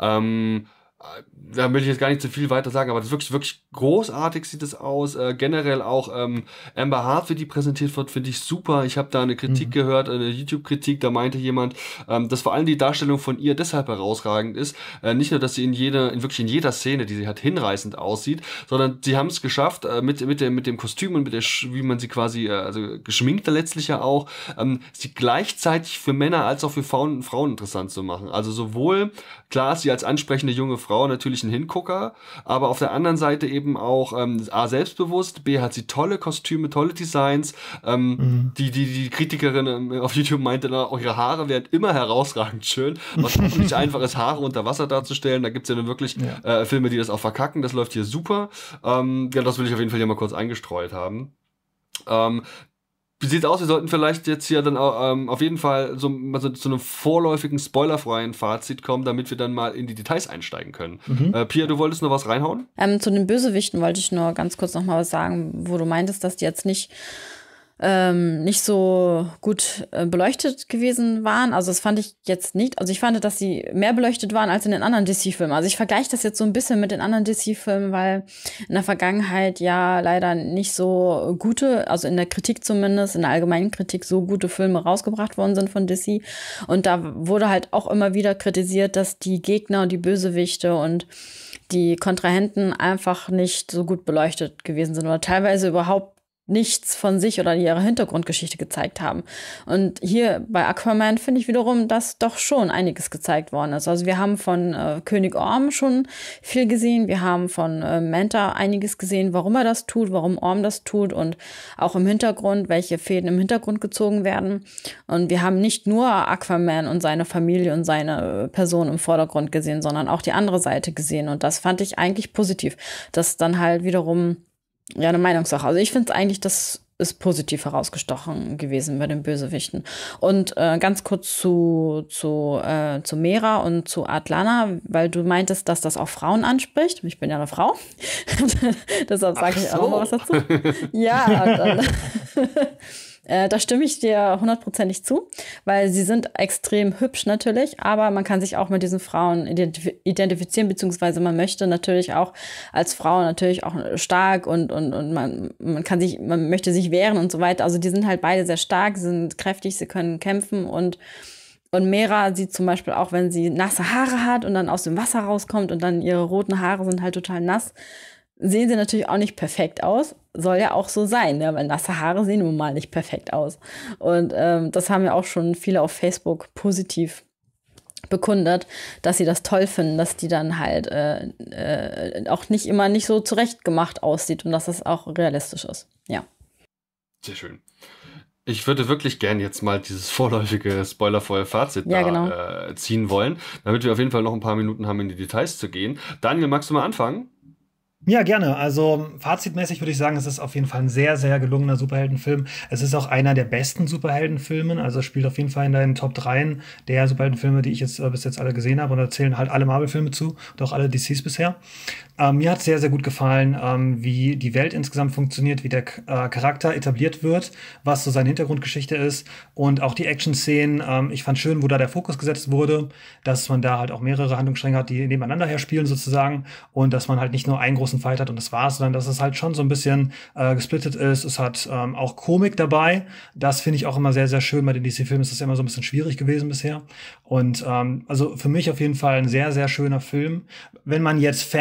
Da will ich jetzt gar nicht zu viel weiter sagen, aber das ist wirklich großartig sieht es aus. Generell auch Amber Heard, wie die präsentiert wird, finde ich super. Ich habe da eine Kritik gehört, eine YouTube-Kritik, da meinte jemand, dass vor allem die Darstellung von ihr deshalb herausragend ist. Nicht nur, dass sie wirklich in jeder Szene, die sie hat, hinreißend aussieht, sondern sie haben es geschafft, mit dem Kostüm und wie man sie quasi, also geschminkte letztlich ja auch, sie gleichzeitig für Männer als auch für Frauen interessant zu machen. Also sowohl, klar ist sie als ansprechende junge Frau natürlich ein Hingucker, aber auf der anderen Seite eben auch A, selbstbewusst, B, hat sie tolle Kostüme, tolle Designs. Die Kritikerin auf YouTube meinte dann auch, ihre Haare wären immer herausragend schön, was auch nicht einfach ist, Haare unter Wasser darzustellen. Da gibt's ja dann wirklich Filme, die das auch verkacken. Das läuft hier super. Ja, das will ich auf jeden Fall hier mal kurz eingestreut haben. Wie sieht's aus? Wir sollten vielleicht jetzt hier dann auf jeden Fall so zu einem vorläufigen, spoilerfreien Fazit kommen, damit wir dann mal in die Details einsteigen können. Pia, du wolltest noch was reinhauen? Zu den Bösewichten wollte ich nur ganz kurz noch mal was sagen, wo du meintest, dass die jetzt nicht so gut beleuchtet gewesen waren. Also das fand ich jetzt nicht. Also ich fand, dass sie mehr beleuchtet waren als in den anderen DC-Filmen. Also ich vergleiche das jetzt so ein bisschen mit den anderen DC-Filmen, weil in der Vergangenheit ja leider nicht so gute, also in der Kritik zumindest, in der allgemeinen Kritik so gute Filme rausgebracht worden sind von DC. Und da wurde halt auch immer wieder kritisiert, dass die Gegner und die Bösewichte und die Kontrahenten einfach nicht so gut beleuchtet gewesen sind oder teilweise überhaupt nichts von sich oder ihre Hintergrundgeschichte gezeigt haben. Und hier bei Aquaman finde ich wiederum, dass doch schon einiges gezeigt worden ist. Also wir haben von König Orm schon viel gesehen, wir haben von Manta einiges gesehen, warum er das tut, warum Orm das tut und auch im Hintergrund, welche Fäden im Hintergrund gezogen werden. Und wir haben nicht nur Aquaman und seine Familie und seine Person im Vordergrund gesehen, sondern auch die andere Seite gesehen. Und das fand ich eigentlich positiv, dass dann halt wiederum ja, eine Meinungssache. Also ich finde es eigentlich, das ist positiv herausgestochen gewesen bei den Bösewichten. Und ganz kurz zu Mera und zu Atlana, weil du meintest, dass das auch Frauen anspricht. Ich bin ja eine Frau. Deshalb sage ich auch noch mal was dazu. Ja, dann da stimme ich dir 100%ig zu, weil sie sind extrem hübsch natürlich, aber man kann sich auch mit diesen Frauen identifizieren, beziehungsweise man möchte natürlich auch als Frau natürlich auch stark und man möchte sich wehren und so weiter. Also die sind halt beide sehr stark, sind kräftig, sie können kämpfen und Mera sieht zum Beispiel auch, wenn sie nasse Haare hat und dann aus dem Wasser rauskommt und dann ihre roten Haare sind halt total nass, sehen sie natürlich auch nicht perfekt aus. Soll ja auch so sein, ne? Weil nasse Haare sehen nun mal nicht perfekt aus. Und das haben ja auch schon viele auf Facebook positiv bekundet, dass sie das toll finden, dass die dann halt auch nicht so zurechtgemacht aussieht und dass das auch realistisch ist. Ja. Sehr schön. Ich würde wirklich gern jetzt mal dieses vorläufige spoilervolle Fazit ziehen wollen, damit wir auf jeden Fall noch ein paar Minuten haben, in die Details zu gehen. Daniel, magst du mal anfangen? Ja, gerne. Also fazitmäßig würde ich sagen, es ist auf jeden Fall ein sehr, sehr gelungener Superheldenfilm. Es ist auch einer der besten Superheldenfilmen. Also es spielt auf jeden Fall in den Top 3 der Superheldenfilme, die ich jetzt bis jetzt alle gesehen habe. Und da zählen halt alle Marvel-Filme zu und auch alle DCs bisher. Mir hat sehr, sehr gut gefallen, wie die Welt insgesamt funktioniert, wie der Charakter etabliert wird, was so seine Hintergrundgeschichte ist und auch die Action-Szenen. Ich fand schön, wo da der Fokus gesetzt wurde, dass man da halt auch mehrere Handlungsstränge hat, die nebeneinander herspielen sozusagen und dass man halt nicht nur einen großen Fight hat und das war's, sondern dass es halt schon so ein bisschen gesplittet ist. Es hat auch Komik dabei. Das finde ich auch immer sehr, sehr schön. Bei den DC-Filmen ist das ja immer so ein bisschen schwierig gewesen bisher. Und also für mich auf jeden Fall ein sehr, sehr schöner Film. Wenn man jetzt Fan des Genres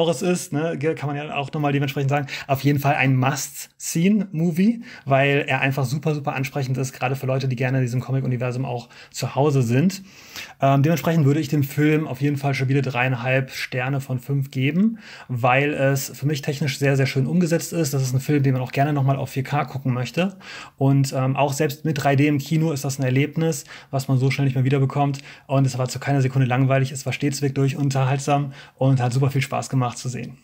Genres ist, ne, kann man ja auch nochmal dementsprechend sagen, auf jeden Fall ein Must-Seen-Movie, weil er einfach super, super ansprechend ist, gerade für Leute, die gerne in diesem Comic-Universum auch zu Hause sind. Dementsprechend würde ich dem Film auf jeden Fall stabile 3,5 Sterne von 5 geben, weil es für mich technisch sehr, sehr schön umgesetzt ist. Das ist ein Film, den man auch gerne nochmal auf 4K gucken möchte. Und auch selbst mit 3D im Kino ist das ein Erlebnis, was man so schnell nicht mehr wiederbekommt. Und es war zu keiner Sekunde langweilig. Es war stets durch unterhaltsam und hat super viel Spaß gemacht zu sehen.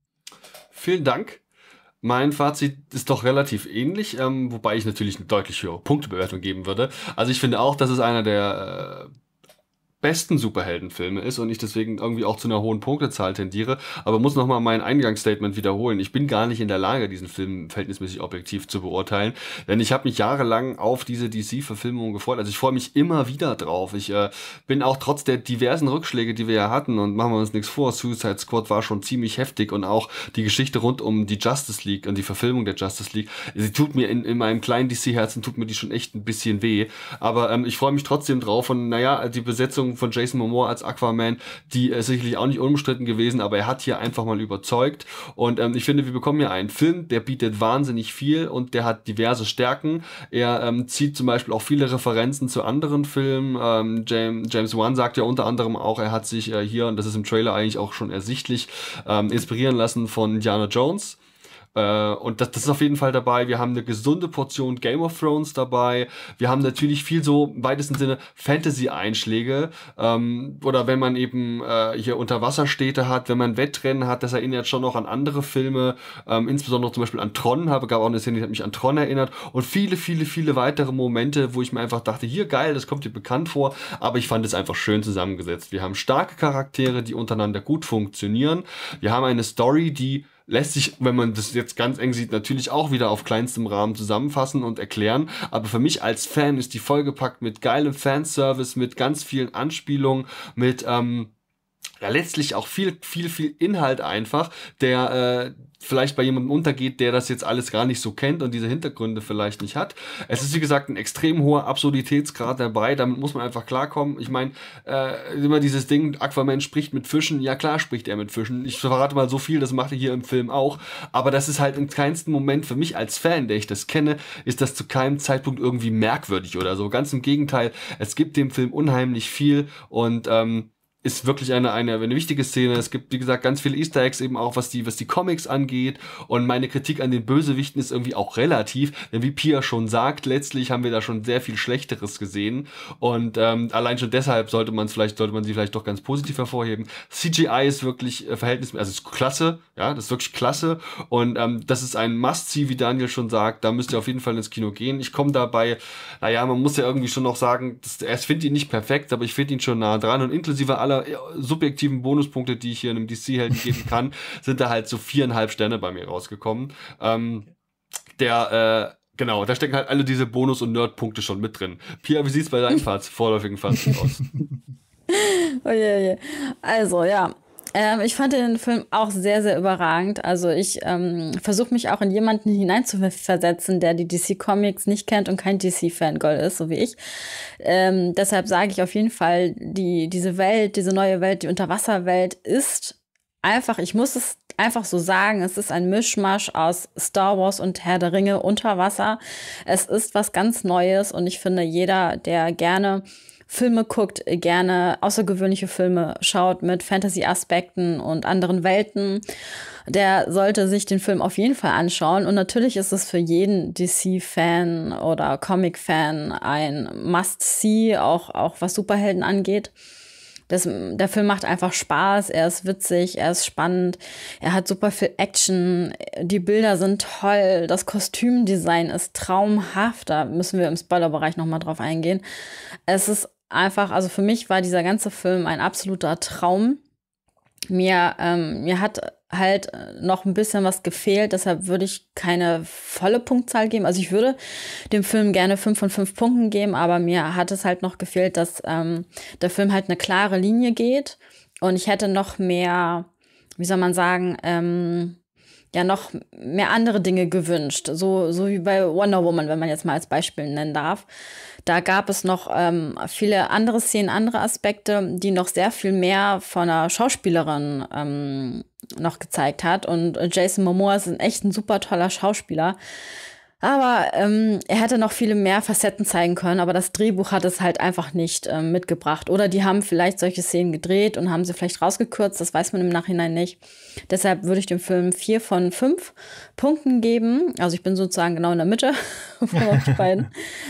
Vielen Dank. Mein Fazit ist doch relativ ähnlich, wobei ich natürlich eine deutlich höhere Punktebewertung geben würde. Also ich finde auch, dass es einer der besten Superheldenfilme ist und ich deswegen irgendwie auch zu einer hohen Punktezahl tendiere, aber muss nochmal mein Eingangsstatement wiederholen. Ich bin gar nicht in der Lage, diesen Film verhältnismäßig objektiv zu beurteilen, denn ich habe mich jahrelang auf diese DC-Verfilmung gefreut. Also ich freue mich immer wieder drauf. Ich bin auch trotz der diversen Rückschläge, die wir ja hatten, und machen wir uns nichts vor, Suicide Squad war schon ziemlich heftig und auch die Geschichte rund um die Justice League und die Verfilmung der Justice League, sie tut mir in meinem kleinen DC-Herzen, tut mir die schon echt ein bisschen weh, aber ich freue mich trotzdem drauf und naja, die Besetzung von Jason Momoa als Aquaman, die ist sicherlich auch nicht unumstritten gewesen, aber er hat hier einfach mal überzeugt und ich finde, wir bekommen hier einen Film, der bietet wahnsinnig viel und der hat diverse Stärken. Er zieht zum Beispiel auch viele Referenzen zu anderen Filmen. James Wan sagt ja unter anderem auch, er hat sich hier, und das ist im Trailer eigentlich auch schon ersichtlich, inspirieren lassen von Indiana Jones. Und das ist auf jeden Fall dabei. Wir haben eine gesunde Portion Game of Thrones dabei. Wir haben natürlich viel so im weitesten Sinne Fantasy-Einschläge. Oder wenn man eben hier Unterwasserstädte hat, wenn man Wettrennen hat, das erinnert schon noch an andere Filme. Insbesondere zum Beispiel an Tron. Gab auch eine Szene, die hat mich an Tron erinnert. Und viele, viele, viele weitere Momente, wo ich mir einfach dachte, hier geil, das kommt dir bekannt vor. Aber ich fand es einfach schön zusammengesetzt. Wir haben starke Charaktere, die untereinander gut funktionieren. Wir haben eine Story, die lässt sich, wenn man das jetzt ganz eng sieht, natürlich auch wieder auf kleinstem Rahmen zusammenfassen und erklären. Aber für mich als Fan ist die vollgepackt mit geilem Fanservice, mit ganz vielen Anspielungen, mit ja letztlich auch viel Inhalt einfach, der vielleicht bei jemandem untergeht, der das jetzt alles gar nicht so kennt und diese Hintergründe vielleicht nicht hat. Es ist, wie gesagt, ein extrem hoher Absurditätsgrad dabei, damit muss man einfach klarkommen. Ich meine, immer dieses Ding, Aquaman spricht mit Fischen, ja klar spricht er mit Fischen. Ich verrate mal so viel, das macht er hier im Film auch, aber das ist halt im kleinsten Moment für mich als Fan, der ich das kenne, ist das zu keinem Zeitpunkt irgendwie merkwürdig oder so. Ganz im Gegenteil, es gibt dem Film unheimlich viel und ist wirklich eine wichtige Szene. Es gibt, wie gesagt, ganz viele Easter Eggs eben auch, was die Comics angeht. Und meine Kritik an den Bösewichten ist irgendwie auch relativ. Denn wie Pia schon sagt, letztlich haben wir da schon sehr viel Schlechteres gesehen. Und allein schon deshalb sollte man sie vielleicht doch ganz positiv hervorheben. CGI ist wirklich verhältnismäßig, also ist klasse. Ja, das ist wirklich klasse. Und das ist ein Must-See, wie Daniel schon sagt. Da müsst ihr auf jeden Fall ins Kino gehen. Ich komme dabei, naja, man muss ja irgendwie schon noch sagen, ich finde ihn nicht perfekt, aber ich finde ihn schon nah dran. Und inklusive aller subjektiven Bonuspunkte, die ich hier in einem DC-Helden geben kann, sind da halt so 4,5 Sterne bei mir rausgekommen. Genau, da stecken halt alle diese Bonus- und Nerd-Punkte schon mit drin. Pia, wie sieht's bei deinem vorläufigen Fazit aus? Oh je. Also, ja. Ich fand den Film auch sehr, sehr überragend. Also ich versuche mich auch in jemanden hineinzuversetzen, der die DC-Comics nicht kennt und kein DC-Fangirl ist, so wie ich. Deshalb sage ich auf jeden Fall, diese Welt, diese neue Welt, die Unterwasserwelt ist einfach, ich muss es einfach so sagen, es ist ein Mischmasch aus Star Wars und Herr der Ringe unter Wasser. Es ist was ganz Neues und ich finde, jeder, der gerne Filme guckt, gerne außergewöhnliche Filme schaut mit Fantasy-Aspekten und anderen Welten, der sollte sich den Film auf jeden Fall anschauen. Und natürlich ist es für jeden DC-Fan oder Comic-Fan ein Must-See, auch was Superhelden angeht. Der Film macht einfach Spaß, er ist witzig, er ist spannend, er hat super viel Action, die Bilder sind toll, das Kostümdesign ist traumhaft, da müssen wir im Spoilerbereich nochmal drauf eingehen. Es ist einfach, also für mich war dieser ganze Film ein absoluter Traum. Mir hat halt noch ein bisschen was gefehlt, deshalb würde ich keine volle Punktzahl geben. Also ich würde dem Film gerne 5 von 5 Punkten geben, aber mir hat es halt noch gefehlt, dass der Film halt eine klare Linie geht und ich hätte noch mehr, wie soll man sagen, noch mehr andere Dinge gewünscht. So wie bei Wonder Woman, wenn man jetzt mal als Beispiel nennen darf. Da gab es noch viele andere Szenen, andere Aspekte, die noch sehr viel mehr von einer Schauspielerin noch gezeigt hat. Und Jason Momoa ist echt ein super toller Schauspieler. Aber er hätte noch viele mehr Facetten zeigen können, aber das Drehbuch hat es halt einfach nicht mitgebracht. Oder die haben vielleicht solche Szenen gedreht und haben sie vielleicht rausgekürzt, das weiß man im Nachhinein nicht. Deshalb würde ich dem Film 4 von 5 Punkten geben. Also ich bin sozusagen genau in der Mitte von euch beiden,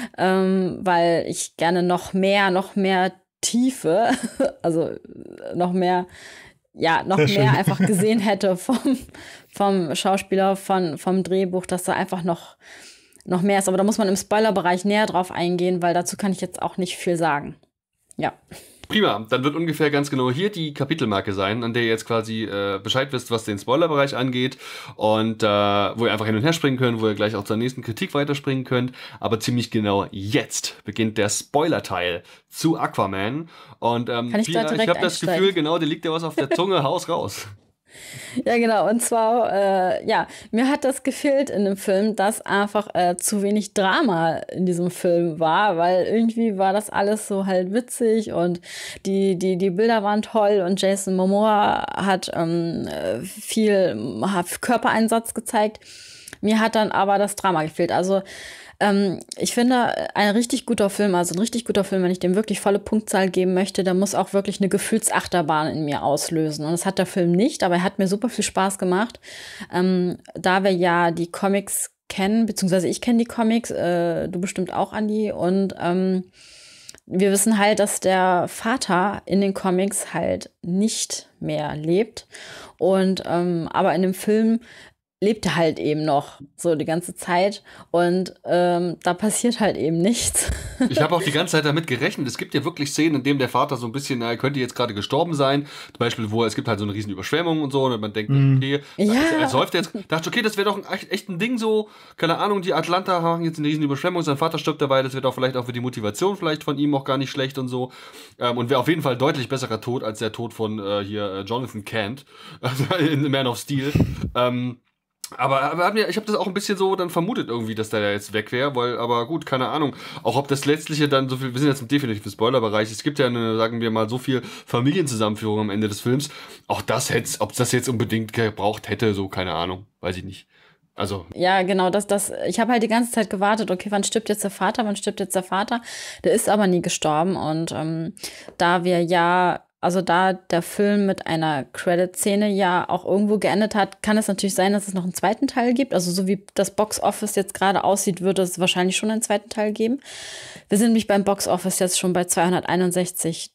weil ich gerne noch mehr Tiefe, also noch mehr einfach gesehen hätte vom Schauspieler, vom Drehbuch, dass da einfach noch mehr ist. Aber da muss man im Spoilerbereich näher drauf eingehen, weil dazu kann ich jetzt auch nicht viel sagen. Ja. Prima, dann wird ungefähr ganz genau hier die Kapitelmarke sein, an der ihr jetzt quasi Bescheid wisst, was den Spoilerbereich angeht und wo ihr einfach hin und her springen könnt, wo ihr gleich auch zur nächsten Kritik weiterspringen könnt. Aber ziemlich genau jetzt beginnt der Spoiler-Teil zu Aquaman. Und Kann ich Pia, ich habe das Gefühl, genau, dir liegt ja was auf der Zunge, haus raus. Ja, genau. Und zwar, mir hat das gefehlt in dem Film, dass einfach zu wenig Drama in diesem Film war, weil irgendwie war das alles so halt witzig und die Bilder waren toll und Jason Momoa hat viel Körpereinsatz gezeigt. Mir hat dann aber das Drama gefehlt. Also ich finde, ein richtig guter Film, wenn ich dem wirklich volle Punktzahl geben möchte, der muss auch wirklich eine Gefühlsachterbahn in mir auslösen. Und das hat der Film nicht, aber er hat mir super viel Spaß gemacht. Da wir ja die Comics kennen, beziehungsweise ich kenne die Comics, du bestimmt auch, Andi, und wir wissen halt, dass der Vater in den Comics halt nicht mehr lebt. Und aber in dem Film lebt er halt eben noch so die ganze Zeit und da passiert halt eben nichts. Ich habe auch die ganze Zeit damit gerechnet. Es gibt ja wirklich Szenen, in denen der Vater so ein bisschen, er könnte jetzt gerade gestorben sein. Zum Beispiel, es gibt halt so eine riesen Überschwemmung und so und man denkt, okay, er säuft jetzt. Dachte, okay, das wäre doch echt ein Ding so, keine Ahnung, die Atlanta haben jetzt eine riesen Überschwemmung, sein Vater stirbt dabei, das wird auch vielleicht auch für die Motivation vielleicht von ihm auch gar nicht schlecht und so. Und wäre auf jeden Fall deutlich besserer Tod als der Tod von Jonathan Kent, also in Man of Steel. Aber ich habe das auch ein bisschen so dann vermutet irgendwie, dass der jetzt weg wäre, aber gut, keine Ahnung. Auch ob das letztliche dann so viel, wir sind jetzt im definitiven Spoilerbereich, es gibt ja sagen wir mal, so viel Familienzusammenführung am Ende des Films. Auch ob das jetzt unbedingt gebraucht hätte, so, keine Ahnung, weiß ich nicht. Also. Ja, genau, ich habe halt die ganze Zeit gewartet, okay, wann stirbt jetzt der Vater? Der ist aber nie gestorben und da der Film mit einer Credit-Szene ja auch irgendwo geendet hat, kann es natürlich sein, dass es noch einen zweiten Teil gibt. Also so wie das Box-Office jetzt gerade aussieht, würde es wahrscheinlich schon einen zweiten Teil geben. Wir sind nämlich beim Box-Office jetzt schon bei 261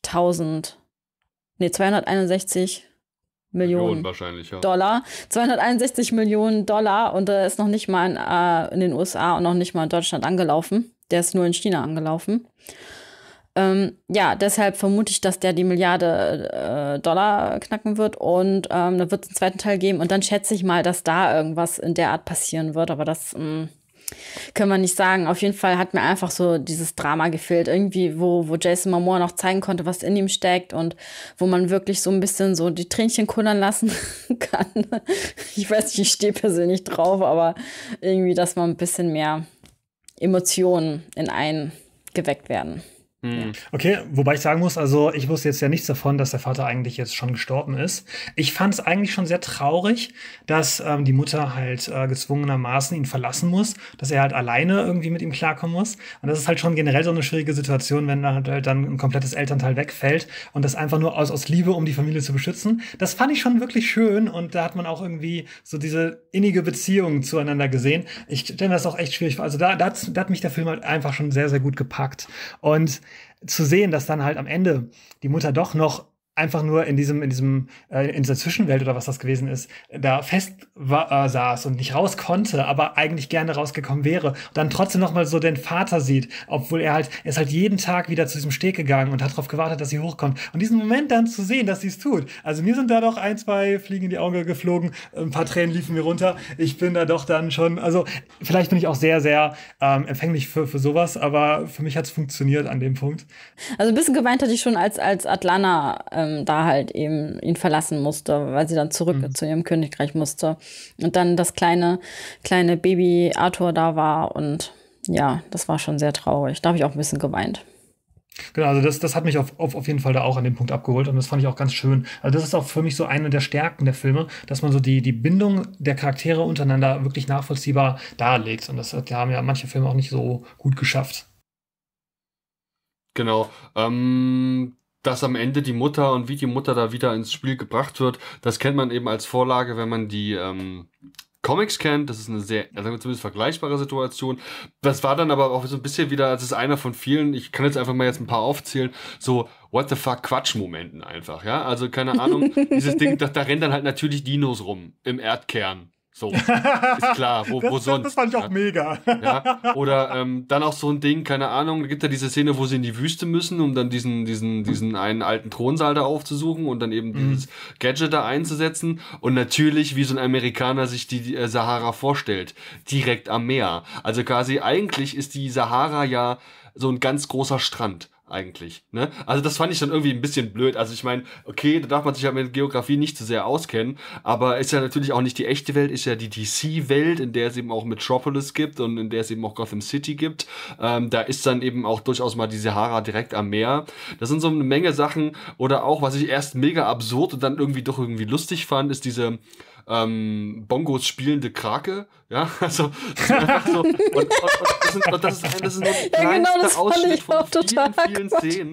Millionen wahrscheinlich, ja. Dollar. 261 Millionen Dollar und der ist noch nicht mal in den USA und noch nicht mal in Deutschland angelaufen. Der ist nur in China angelaufen. Deshalb vermute ich, dass der die Milliarde Dollar knacken wird und da wird es einen zweiten Teil geben und dann schätze ich mal, dass da irgendwas in der Art passieren wird, aber das können wir nicht sagen. Auf jeden Fall hat mir einfach so dieses Drama gefehlt, irgendwie, wo Jason Momoa noch zeigen konnte, was in ihm steckt und wo man wirklich so ein bisschen so die Tränchen kullern lassen kann. Ich weiß nicht, ich stehe persönlich drauf, aber irgendwie, dass mal ein bisschen mehr Emotionen in einen geweckt werden. Okay, wobei ich sagen muss, also ich wusste jetzt ja nichts davon, dass der Vater eigentlich jetzt schon gestorben ist. Ich fand es eigentlich schon sehr traurig, dass die Mutter halt gezwungenermaßen ihn verlassen muss, dass er halt alleine irgendwie mit ihm klarkommen muss. Und das ist halt schon generell so eine schwierige Situation, wenn halt dann ein komplettes Elternteil wegfällt und das einfach nur aus Liebe, um die Familie zu beschützen. Das fand ich schon wirklich schön und da hat man auch irgendwie so diese innige Beziehung zueinander gesehen. Ich stelle mir das auch echt schwierig vor. Also da hat mich der Film halt einfach schon sehr, sehr gut gepackt. Und zu sehen, dass dann halt am Ende die Mutter doch noch einfach nur in dieser Zwischenwelt oder was das gewesen ist, da saß und nicht raus konnte, aber eigentlich gerne rausgekommen wäre. Und dann trotzdem noch mal so den Vater sieht, obwohl er ist halt jeden Tag wieder zu diesem Steg gegangen und hat darauf gewartet, dass sie hochkommt. Und diesen Moment dann zu sehen, dass sie es tut. Also mir sind da doch 1, 2 Fliegen in die Augen geflogen, ein paar Tränen liefen mir runter. Ich bin da doch dann schon, also vielleicht bin ich auch sehr, sehr empfänglich für sowas, aber für mich hat es funktioniert an dem Punkt. Also ein bisschen geweint hatte ich schon, als Atlanta da halt eben ihn verlassen musste, weil sie dann zurück zu ihrem Königreich musste. Und dann das kleine Baby Arthur da war und ja, das war schon sehr traurig. Da habe ich auch ein bisschen geweint. Genau, also das hat mich auf jeden Fall da auch an dem Punkt abgeholt und das fand ich auch ganz schön. Also das ist auch für mich so eine der Stärken der Filme, dass man so die Bindung der Charaktere untereinander wirklich nachvollziehbar darlegt. Und haben ja manche Filme auch nicht so gut geschafft. Genau. Dass am Ende die Mutter und wie die Mutter da wieder ins Spiel gebracht wird, das kennt man eben als Vorlage, wenn man die Comics kennt. Das ist eine sehr, also zumindest vergleichbare Situation. Das war dann aber auch so ein bisschen wieder, das ist einer von vielen, ich kann jetzt einfach mal jetzt ein paar aufzählen, so what the fuck Quatsch-Momenten einfach, ja. Also keine Ahnung, dieses Ding, da rennen dann halt natürlich Dinos rum im Erdkern. So, ist klar, wo sonst. Das fand ich auch mega. Ja? Oder dann auch so ein Ding, keine Ahnung, da gibt ja diese Szene, wo sie in die Wüste müssen, um dann diesen einen alten Thronsaal da aufzusuchen und dann eben dieses Gadget da einzusetzen. Und natürlich, wie so ein Amerikaner sich die Sahara vorstellt, direkt am Meer. Also quasi eigentlich ist die Sahara ja so ein ganz großer Strand. Eigentlich, ne? Also das fand ich dann irgendwie ein bisschen blöd. Also ich meine, okay, da darf man sich ja mit Geografie nicht zu sehr auskennen, aber ist ja natürlich auch nicht die echte Welt, ist ja die DC-Welt, in der es eben auch Metropolis gibt und in der es eben auch Gotham City gibt. Da ist dann eben auch durchaus mal die Sahara direkt am Meer. Das sind so eine Menge Sachen. Oder auch, was ich erst mega absurd und dann irgendwie doch irgendwie lustig fand, ist diese Bongos spielende Krake, ja, also das ist einfach so, und das ist nur der kleinste Ausschnitt von vielen Szenen.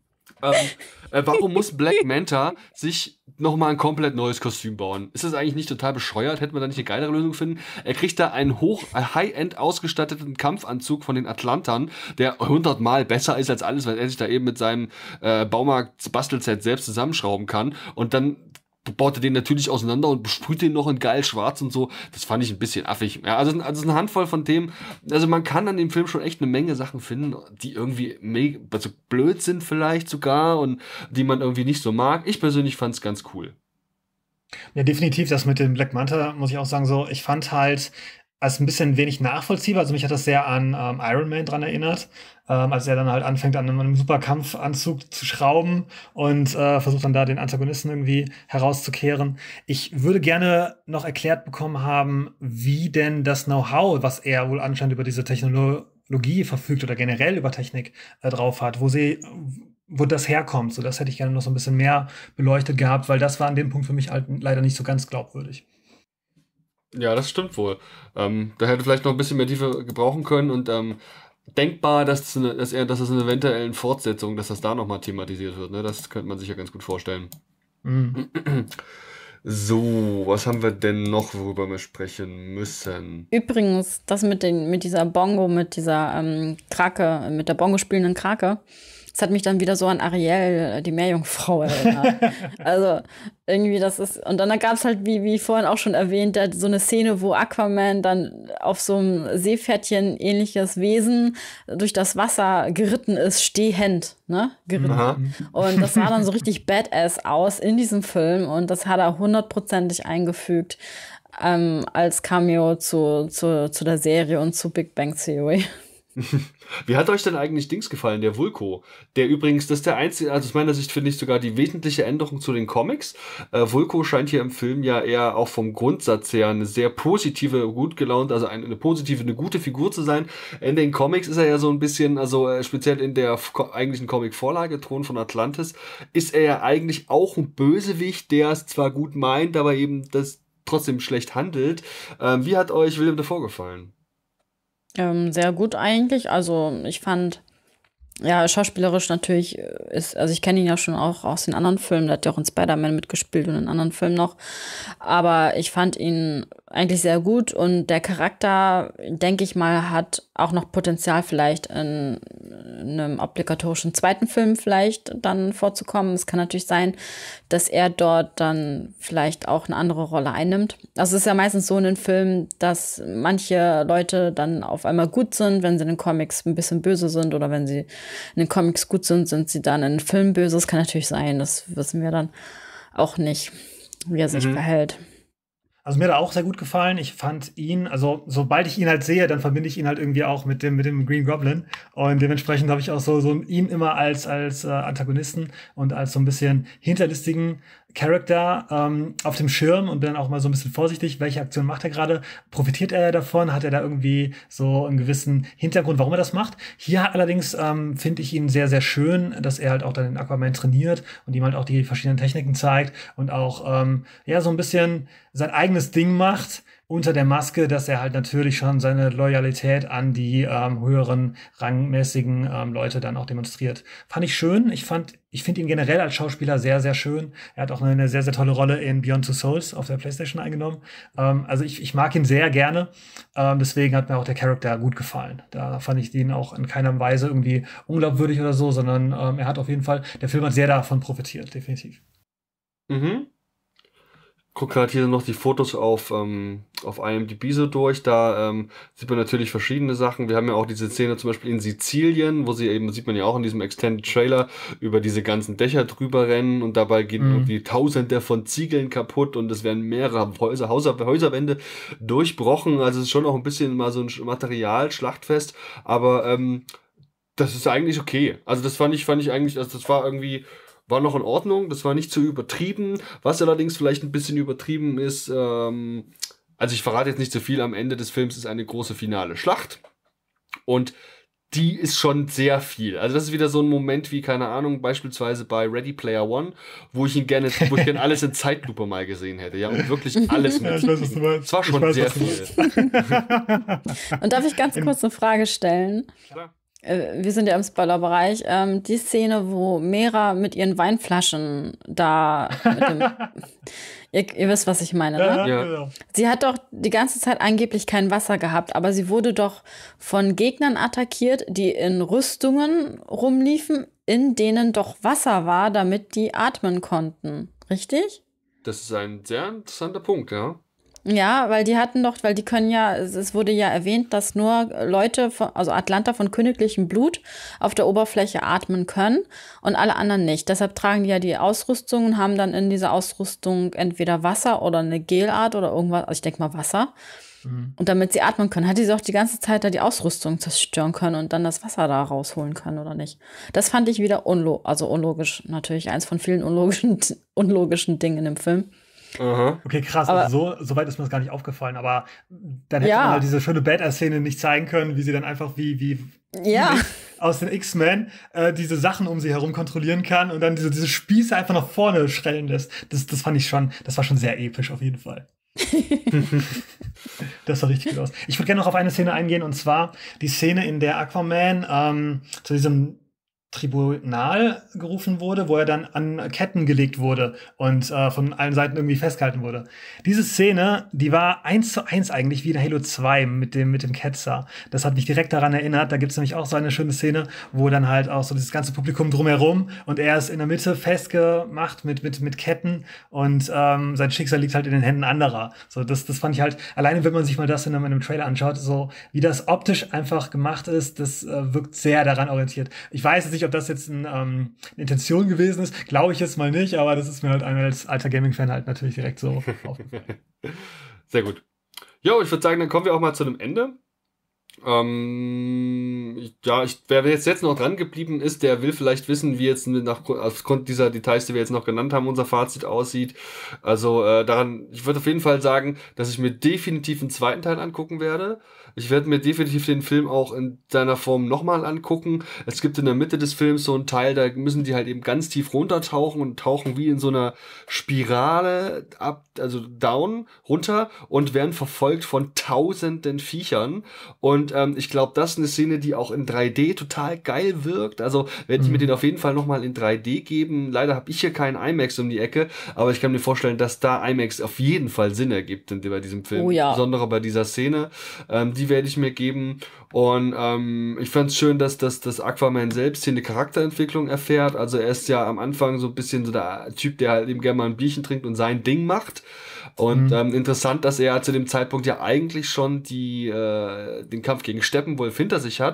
Warum muss Black Manta sich nochmal ein komplett neues Kostüm bauen? Ist das eigentlich nicht total bescheuert? Hätte man da nicht eine geilere Lösung finden? Er kriegt da einen High-End ausgestatteten Kampfanzug von den Atlantern, der 100-mal besser ist als alles, was er sich da eben mit seinem Baumarkt-Bastelset selbst zusammenschrauben kann. Und dann baut er den natürlich auseinander und besprüht den noch in geil schwarz und so. Das fand ich ein bisschen affig. Ja, also eine Handvoll von dem, also man kann an dem Film schon echt eine Menge Sachen finden, die irgendwie also blöd sind vielleicht sogar und die man irgendwie nicht so mag. Ich persönlich fand es ganz cool. Ja, definitiv, das mit dem Black Manta, muss ich auch sagen, so, ich fand halt als ein bisschen wenig nachvollziehbar. Also mich hat das sehr an Iron Man dran erinnert, als er dann halt anfängt, an einem super Kampfanzug zu schrauben und versucht dann da den Antagonisten irgendwie herauszukehren. Ich würde gerne noch erklärt bekommen haben, wie denn das Know-how, was er wohl anscheinend über diese Technologie verfügt oder generell über Technik drauf hat, wo das herkommt. So, das hätte ich gerne noch so ein bisschen mehr beleuchtet gehabt, weil das war an dem Punkt für mich halt leider nicht so ganz glaubwürdig. Ja, das stimmt wohl. Da hätte vielleicht noch ein bisschen mehr Tiefe gebrauchen können und denkbar, dass es eine eventuellen Fortsetzung, dass das da nochmal thematisiert wird. Ne? Das könnte man sich ja ganz gut vorstellen. Mhm. So, was haben wir denn noch, worüber wir sprechen müssen? Übrigens, das mit dieser Bongo, mit dieser Krake, mit der Bongo spielenden Krake, das hat mich dann wieder so an Ariel, die Meerjungfrau erinnert. Also irgendwie das ist, und dann gab es halt, wie vorhin auch schon erwähnt, so eine Szene, wo Aquaman dann auf so einem Seepferdchen ähnliches Wesen durch das Wasser geritten ist, stehend, ne? Geritten. Aha. Und das sah dann so richtig badass aus in diesem Film und das hat er 100%ig eingefügt als Cameo zu der Serie und zu Big Bang Theory. Wie hat euch denn eigentlich Dings gefallen, der Vulko? Der übrigens, das ist der einzige, also aus meiner Sicht finde ich sogar die wesentliche Änderung zu den Comics. Vulko scheint hier im Film ja eher auch vom Grundsatz her eine sehr positive, gut gelaunt, also eine positive, eine gute Figur zu sein. In den Comics ist er ja so ein bisschen, also speziell in der eigentlichen Comic-Vorlage, Thron von Atlantis, ist er ja eigentlich auch ein Bösewicht, der es zwar gut meint, aber eben das trotzdem schlecht handelt. Wie hat euch Willem Dafoe gefallen? Sehr gut eigentlich. Also ich fand, ja, schauspielerisch natürlich also ich kenne ihn ja schon auch aus den anderen Filmen, der hat ja auch in Spider-Man mitgespielt und in anderen Filmen noch. Aber ich fand ihn eigentlich sehr gut und der Charakter, denke ich mal, hat auch noch Potenzial vielleicht in einem obligatorischen zweiten Film vielleicht dann vorzukommen. Es kann natürlich sein, dass er dort dann vielleicht auch eine andere Rolle einnimmt. Also es ist ja meistens so in den Filmen, dass manche Leute dann auf einmal gut sind, wenn sie in den Comics ein bisschen böse sind oder wenn sie in den Comics gut sind, sind sie dann in den Film böse. Das kann natürlich sein, das wissen wir dann auch nicht, wie er sich verhält. Also mir hat er auch sehr gut gefallen. Ich fand ihn, also sobald ich ihn halt sehe, dann verbinde ich ihn halt irgendwie auch mit dem Green Goblin. Und dementsprechend habe ich auch so ihn immer als Antagonisten und als so ein bisschen hinterlistigen Charakter auf dem Schirm und bin dann auch mal so ein bisschen vorsichtig, welche Aktion macht er gerade? Profitiert er davon? Hat er da irgendwie so einen gewissen Hintergrund, warum er das macht? Hier allerdings finde ich ihn sehr, sehr schön, dass er halt auch dann den Aquaman trainiert und ihm halt auch die verschiedenen Techniken zeigt und auch ja so ein bisschen sein eigenes Ding macht unter der Maske, dass er halt natürlich schon seine Loyalität an die höheren rangmäßigen Leute dann auch demonstriert. Fand ich schön. Ich finde ihn generell als Schauspieler sehr, sehr schön. Er hat auch eine sehr, sehr tolle Rolle in Beyond Two Souls auf der PlayStation eingenommen. Also ich mag ihn sehr gerne. Deswegen hat mir auch der Charakter gut gefallen. Da fand ich den auch in keiner Weise irgendwie unglaubwürdig oder so, sondern er hat auf jeden Fall, der Film hat sehr davon profitiert, definitiv. Mhm. Guck gerade hier noch die Fotos auf IMDb so durch. Da sieht man natürlich verschiedene Sachen. Wir haben ja auch diese Szene zum Beispiel in Sizilien, wo sie eben, sieht man ja auch in diesem Extended Trailer, über diese ganzen Dächer drüber rennen und dabei gehen irgendwie Tausende von Ziegeln kaputt und es werden mehrere Häuserwände durchbrochen. Also es ist schon auch ein bisschen mal so ein Material-Schlachtfest, aber das ist eigentlich okay. Also das fand ich eigentlich, also das war noch in Ordnung, das war nicht zu übertrieben. Was allerdings vielleicht ein bisschen übertrieben ist, also ich verrate jetzt nicht zu viel, am Ende des Films ist eine große finale Schlacht und die ist schon sehr viel. Also das ist wieder so ein Moment wie, keine Ahnung, beispielsweise bei Ready Player One, wo ich gerne alles in Zeitlupe mal gesehen hätte, ja, und wirklich alles mit. Ja, ich weiß, was du meinst. Es war schon sehr viel. Und darf ich ganz kurz eine Frage stellen? Klar. Wir sind ja im Spoilerbereich. Die Szene, wo Mera mit ihren Weinflaschen da ihr wisst, was ich meine, ne? Ja. Genau. Sie hat doch die ganze Zeit angeblich kein Wasser gehabt, aber sie wurde doch von Gegnern attackiert, die in Rüstungen rumliefen, in denen doch Wasser war, damit die atmen konnten. Richtig? Das ist ein sehr interessanter Punkt, ja. Ja, weil die können ja, es wurde ja erwähnt, dass nur Leute, also Atlanter von königlichem Blut auf der Oberfläche atmen können und alle anderen nicht. Deshalb tragen die ja die Ausrüstung und haben dann in dieser Ausrüstung entweder Wasser oder eine Gelart oder irgendwas, also ich denke mal Wasser. Und damit sie atmen können, hat sie auch die ganze Zeit da die Ausrüstung zerstören können und dann das Wasser da rausholen können, oder nicht? Das fand ich wieder unlogisch, natürlich eins von vielen unlogischen Dingen im Film. Aha. Okay, krass. Aber- Also so weit ist mir das gar nicht aufgefallen. Aber dann hätte man halt diese schöne Badass-Szene nicht zeigen können, wie sie dann einfach wie Ja. aus den X-Men diese Sachen um sie herum kontrollieren kann und dann diese Spieße einfach nach vorne schrellen lässt. Das fand ich schon, das war schon sehr episch auf jeden Fall. Das sah richtig gut aus. Ich würde gerne noch auf eine Szene eingehen, und zwar die Szene, in der Aquaman zu diesem Tribunal gerufen wurde, wo er dann an Ketten gelegt wurde und von allen Seiten irgendwie festgehalten wurde. Diese Szene, die war 1:1 eigentlich wie in Halo 2 mit dem Ketzer. Das hat mich direkt daran erinnert. Da gibt es nämlich auch so eine schöne Szene, wo dann halt auch so dieses ganze Publikum drumherum und er ist in der Mitte festgemacht mit Ketten und sein Schicksal liegt halt in den Händen anderer. So, das fand ich halt, alleine wenn man sich mal das in einem Trailer anschaut, so wie das optisch einfach gemacht ist, das wirkt sehr daran orientiert. Ich weiß jetzt nicht, ob das jetzt eine Intention gewesen ist. Glaube ich jetzt mal nicht, aber das ist mir halt als alter Gaming-Fan halt natürlich direkt so aufgefallen. Sehr gut. Jo, ich würde sagen, dann kommen wir auch mal zu einem Ende. Wer jetzt noch dran geblieben ist, der will vielleicht wissen, wie jetzt aufgrund dieser Details, die wir jetzt noch genannt haben, unser Fazit aussieht. Also ich würde auf jeden Fall sagen, dass ich mir definitiv einen zweiten Teil angucken werde. Ich werde mir definitiv den Film auch in seiner Form nochmal angucken. Es gibt in der Mitte des Films so einen Teil, da müssen die halt eben ganz tief runtertauchen und tauchen wie in so einer Spirale ab, also down, runter und werden verfolgt von tausenden Viechern. Und ich glaube, das ist eine Szene, die auch in 3D total geil wirkt. Also werde ich mir den auf jeden Fall nochmal in 3D geben. Leider habe ich hier keinen IMAX um die Ecke, aber ich kann mir vorstellen, dass da IMAX auf jeden Fall Sinn ergibt bei diesem Film. Oh ja. Insbesondere bei dieser Szene. Die werde ich mir geben. Und ich fand es schön, dass Aquaman selbst hier eine Charakterentwicklung erfährt. Also er ist ja am Anfang so ein bisschen so der Typ, der halt eben gerne mal ein Bierchen trinkt und sein Ding macht. Und interessant, dass er zu dem Zeitpunkt ja eigentlich schon den Kampf gegen Steppenwolf hinter sich hat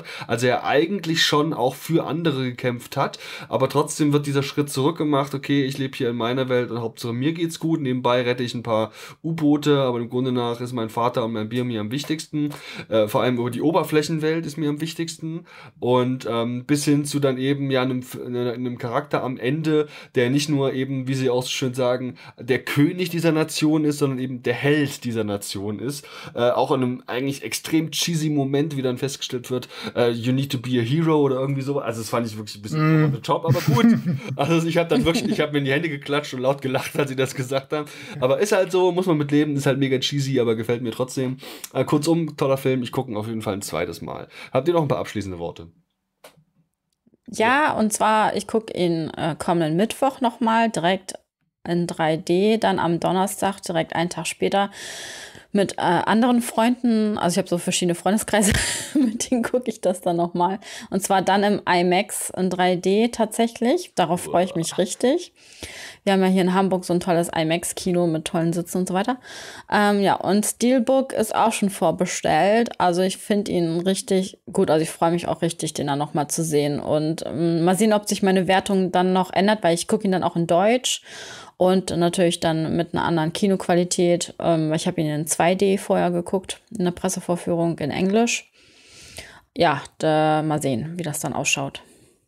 Also er eigentlich schon auch für andere gekämpft hat, aber trotzdem wird dieser Schritt zurückgemacht, okay, ich lebe hier in meiner Welt und Hauptsache mir geht's gut, nebenbei rette ich ein paar U-Boote, aber im Grunde nach ist mein Vater und mein Bier mir am wichtigsten, vor allem über die Oberflächenwelt ist mir am wichtigsten und bis hin zu dann eben ja einem Charakter am Ende, der nicht nur eben, wie sie auch so schön sagen, der König dieser Nation ist, sondern eben der Held dieser Nation ist. Auch in einem eigentlich extrem cheesy Moment, wie dann festgestellt wird, you need to be a hero oder irgendwie so. Also das fand ich wirklich ein bisschen over the top, aber gut. Also ich habe mir in die Hände geklatscht und laut gelacht, als sie das gesagt haben. Aber ist halt so, muss man mit leben, ist halt mega cheesy, aber gefällt mir trotzdem. Kurzum, toller Film, ich gucke ihn auf jeden Fall ein zweites Mal. Habt ihr noch ein paar abschließende Worte? Ja, und zwar, ich gucke ihn kommenden Mittwoch nochmal, direkt in 3D, dann am Donnerstag, direkt einen Tag später, mit anderen Freunden. Also ich habe so verschiedene Freundeskreise, mit denen gucke ich das dann nochmal. Und zwar dann im IMAX in 3D tatsächlich. Darauf freue ich mich richtig. Wir haben ja hier in Hamburg so ein tolles IMAX-Kino mit tollen Sitzen und so weiter. Ja, und Steelbook ist auch schon vorbestellt. Also ich finde ihn richtig gut. Also ich freue mich auch richtig, den dann nochmal zu sehen. Und mal sehen, ob sich meine Wertung dann noch ändert, weil ich gucke ihn dann auch in Deutsch. Und natürlich dann mit einer anderen Kinoqualität. Ich habe ihn in 2D vorher geguckt, in der Pressevorführung in Englisch. Ja, mal sehen, wie das dann ausschaut.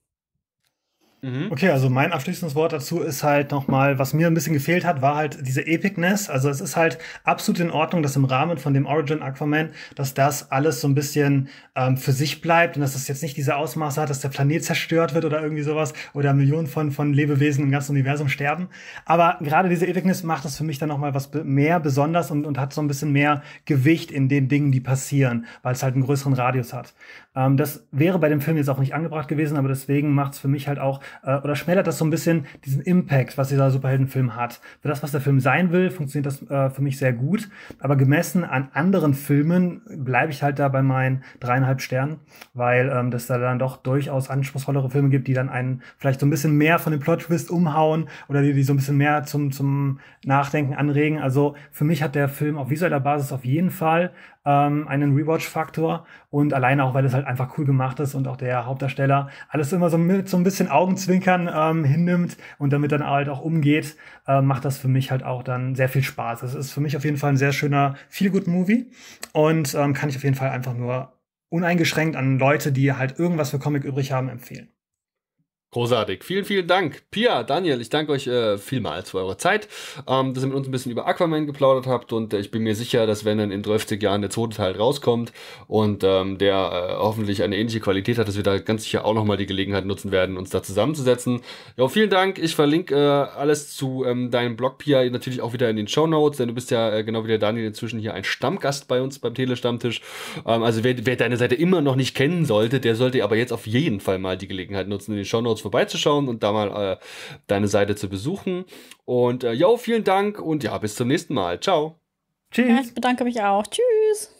Okay, also mein abschließendes Wort dazu ist halt nochmal, was mir ein bisschen gefehlt hat, war halt diese Epicness. Also es ist halt absolut in Ordnung, dass im Rahmen von dem Origin Aquaman, dass das alles so ein bisschen für sich bleibt und dass das jetzt nicht diese Ausmaße hat, dass der Planet zerstört wird oder irgendwie sowas oder Millionen von Lebewesen im ganzen Universum sterben. Aber gerade diese Epicness macht das für mich dann nochmal was mehr besonders und hat so ein bisschen mehr Gewicht in den Dingen, die passieren, weil es halt einen größeren Radius hat. Das wäre bei dem Film jetzt auch nicht angebracht gewesen, aber deswegen macht es für mich halt auch oder schmälert das so ein bisschen diesen Impact, was dieser Superheldenfilm hat. Für das, was der Film sein will, funktioniert das für mich sehr gut. Aber gemessen an anderen Filmen bleibe ich halt da bei meinen 3,5 Sternen, weil das da dann doch durchaus anspruchsvollere Filme gibt, die dann einen vielleicht so ein bisschen mehr von dem Plot-Twist umhauen oder die so ein bisschen mehr zum Nachdenken anregen. Also für mich hat der Film auf visueller Basis auf jeden Fall einen Rewatch-Faktor und alleine auch, weil es halt einfach cool gemacht ist und auch der Hauptdarsteller alles immer so mit so ein bisschen Augenzwinkern hinnimmt und damit dann halt auch umgeht, macht das für mich halt auch dann sehr viel Spaß. Es ist für mich auf jeden Fall ein sehr schöner Feel-Good-Movie und kann ich auf jeden Fall einfach nur uneingeschränkt an Leute, die halt irgendwas für Comic übrig haben, empfehlen. Großartig. Vielen, vielen Dank. Pia, Daniel, ich danke euch vielmals für eure Zeit, dass ihr mit uns ein bisschen über Aquaman geplaudert habt und ich bin mir sicher, dass wenn dann in 12 Jahren der zweite Teil rauskommt und der hoffentlich eine ähnliche Qualität hat, dass wir da ganz sicher auch nochmal die Gelegenheit nutzen werden, uns da zusammenzusetzen. Ja, vielen Dank. Ich verlinke alles zu deinem Blog, Pia, natürlich auch wieder in den Shownotes, denn du bist ja genau wie der Daniel inzwischen hier ein Stammgast bei uns beim Telestammtisch. Also wer deine Seite immer noch nicht kennen sollte, der sollte aber jetzt auf jeden Fall mal die Gelegenheit nutzen, in den Shownotes vorbeizuschauen und da mal deine Seite zu besuchen. Und vielen Dank und ja, bis zum nächsten Mal. Ciao. Tschüss. Ja, ich bedanke mich auch. Tschüss.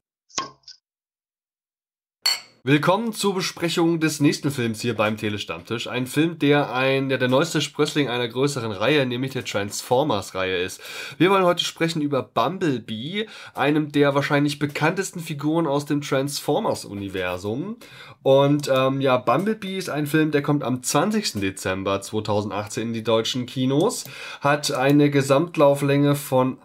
Willkommen zur Besprechung des nächsten Films hier beim Telestammtisch. Ein Film, der der neueste Sprössling einer größeren Reihe, nämlich der Transformers-Reihe ist. Wir wollen heute sprechen über Bumblebee, einem der wahrscheinlich bekanntesten Figuren aus dem Transformers-Universum. Und Bumblebee ist ein Film, der kommt am 20. Dezember 2018 in die deutschen Kinos, hat eine Gesamtlauflänge von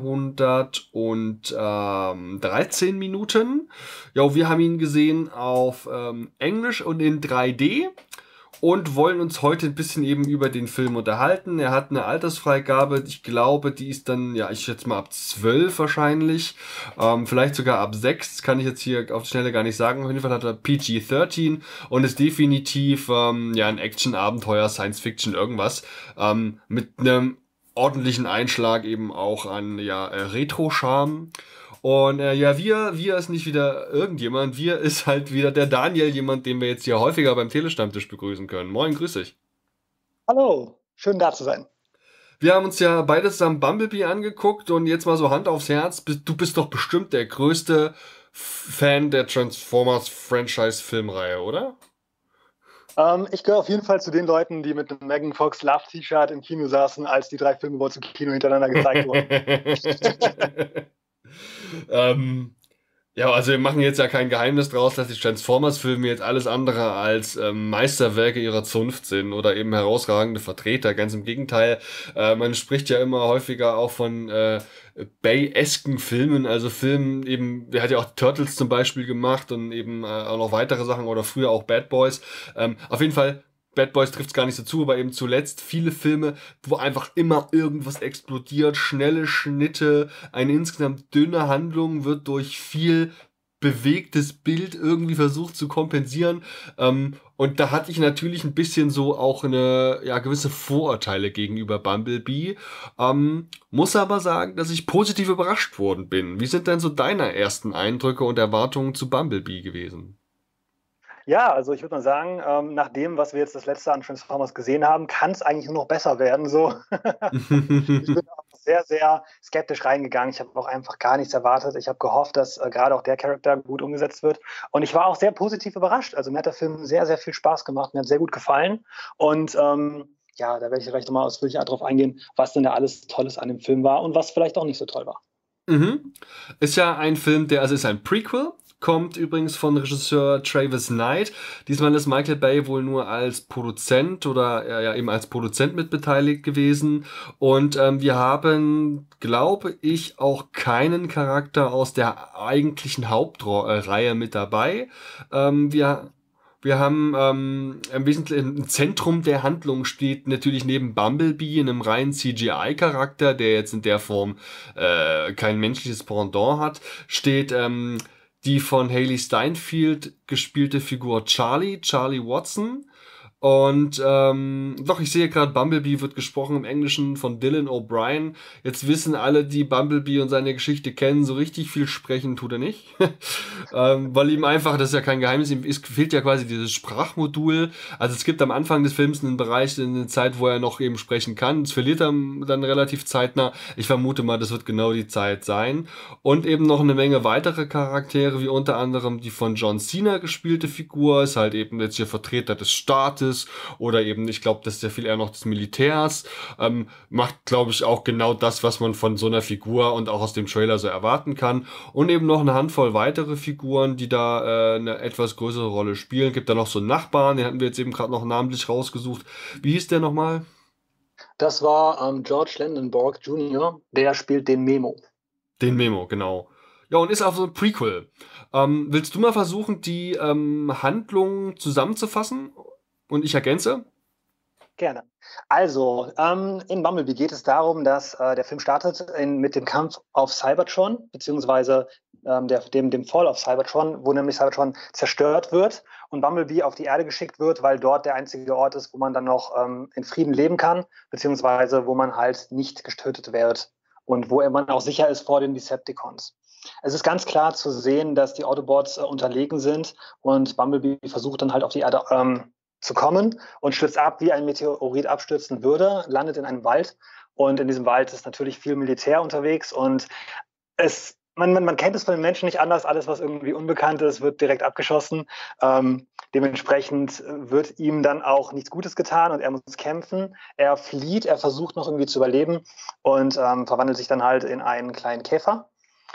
113 Minuten. Ja, wir haben ihn gesehen auf Englisch und in 3D und wollen uns heute ein bisschen eben über den Film unterhalten. Er hat eine Altersfreigabe, ich glaube, die ist dann, ich schätze mal ab 12 wahrscheinlich, vielleicht sogar ab 6, kann ich jetzt hier auf die Schnelle gar nicht sagen. Auf jeden Fall hat er PG-13 und ist definitiv ein Action-Abenteuer, Science-Fiction, irgendwas, mit einem ordentlichen Einschlag eben auch an Retro-Charme. Und wir ist nicht wieder irgendjemand, wir ist halt wieder der Daniel, jemand, den wir jetzt hier häufiger beim Telestammtisch begrüßen können. Moin, grüß dich. Hallo, schön da zu sein. Wir haben uns ja beide zusammen Bumblebee angeguckt und jetzt mal so Hand aufs Herz, du bist doch bestimmt der größte Fan der Transformers-Franchise-Filmreihe, oder? Ich gehöre auf jeden Fall zu den Leuten, die mit einem Megan Fox Love-T-Shirt im Kino saßen, als die 3 Filme wohl zum Kino hintereinander gezeigt wurden. Ja, also wir machen jetzt ja kein Geheimnis draus, dass die Transformers-Filme jetzt alles andere als Meisterwerke ihrer Zunft sind oder eben herausragende Vertreter. Ganz im Gegenteil, man spricht ja immer häufiger auch von Bay-esken Filmen, also Filmen eben, der hat ja auch Turtles zum Beispiel gemacht und eben auch noch weitere Sachen oder früher auch Bad Boys. Auf jeden Fall Bad Boys trifft es gar nicht so zu, aber eben zuletzt viele Filme, wo einfach immer irgendwas explodiert, schnelle Schnitte, eine insgesamt dünne Handlung wird durch viel bewegtes Bild irgendwie versucht zu kompensieren. Und da hatte ich natürlich ein bisschen so auch eine, ja, gewisse Vorurteile gegenüber Bumblebee. Muss aber sagen, dass ich positiv überrascht worden bin. Wie sind denn so deine ersten Eindrücke und Erwartungen zu Bumblebee gewesen? Ja, also ich würde mal sagen, nach dem, was wir jetzt das letzte an Transformers gesehen haben, kann es eigentlich nur noch besser werden. So. Ich bin auch sehr, sehr skeptisch reingegangen. Ich habe auch einfach gar nichts erwartet. Ich habe gehofft, dass gerade auch der Charakter gut umgesetzt wird. Und ich war auch sehr positiv überrascht. Also mir hat der Film sehr, sehr viel Spaß gemacht. Mir hat sehr gut gefallen. Und ja, da werde ich gleich nochmal ausführlicher darauf eingehen, was denn da alles Tolles an dem Film war und was vielleicht auch nicht so toll war. Mhm. Ist ja ein Film, also ist ein Prequel, kommt übrigens von Regisseur Travis Knight. Diesmal ist Michael Bay wohl nur als Produzent oder ja eben als Produzent mitbeteiligt gewesen. Und wir haben, glaube ich, auch keinen Charakter aus der eigentlichen Hauptreihe mit dabei. Wir haben im Wesentlichen im Zentrum der Handlung steht natürlich neben Bumblebee, einem reinen CGI-Charakter, der jetzt in der Form kein menschliches Pendant hat, steht die von Hailee Steinfeld gespielte Figur Charlie Watson. Und doch, ich sehe gerade, Bumblebee wird gesprochen im Englischen von Dylan O'Brien. Jetzt wissen alle, die Bumblebee und seine Geschichte kennen, so richtig viel sprechen tut er nicht. Weil ihm einfach, das ist ja kein Geheimnis, ihm fehlt ja quasi dieses Sprachmodul. Also es gibt am Anfang des Films einen Bereich, eine Zeit, wo er noch eben sprechen kann. Das verliert er dann relativ zeitnah. Ich vermute mal, das wird genau die Zeit sein. Und eben noch eine Menge weitere Charaktere, wie unter anderem die von John Cena gespielte Figur, ist halt eben jetzt hier Vertreter des Staates oder eben, ich glaube, das ist ja viel eher noch des Militärs, macht, glaube ich, auch genau das, was man von so einer Figur und auch aus dem Trailer so erwarten kann. Und eben noch eine Handvoll weitere Figuren, die da eine etwas größere Rolle spielen. Gibt da noch so einen Nachbarn, den hatten wir jetzt eben gerade noch namentlich rausgesucht. Wie hieß der nochmal? Das war George Landenborg Jr., der spielt den Memo. Den Memo, genau. Ja, und ist auch so ein Prequel. Willst du mal versuchen, die Handlung zusammenzufassen? Und ich ergänze? Gerne. Also, in Bumblebee geht es darum, dass der Film startet mit dem Kampf auf Cybertron, beziehungsweise dem Fall auf Cybertron, wo nämlich Cybertron zerstört wird und Bumblebee auf die Erde geschickt wird, weil dort der einzige Ort ist, wo man dann noch in Frieden leben kann, beziehungsweise wo man halt nicht getötet wird und wo man auch sicher ist vor den Decepticons. Es ist ganz klar zu sehen, dass die Autobots unterlegen sind und Bumblebee versucht dann halt auf die Erde zu kommen und stürzt ab, wie ein Meteorit abstürzen würde, landet in einem Wald und in diesem Wald ist natürlich viel Militär unterwegs und man kennt es von den Menschen nicht anders, alles was irgendwie unbekannt ist, wird direkt abgeschossen. Dementsprechend wird ihm dann auch nichts Gutes getan und er muss kämpfen. Er flieht, er versucht noch irgendwie zu überleben und verwandelt sich dann halt in einen kleinen Käfer.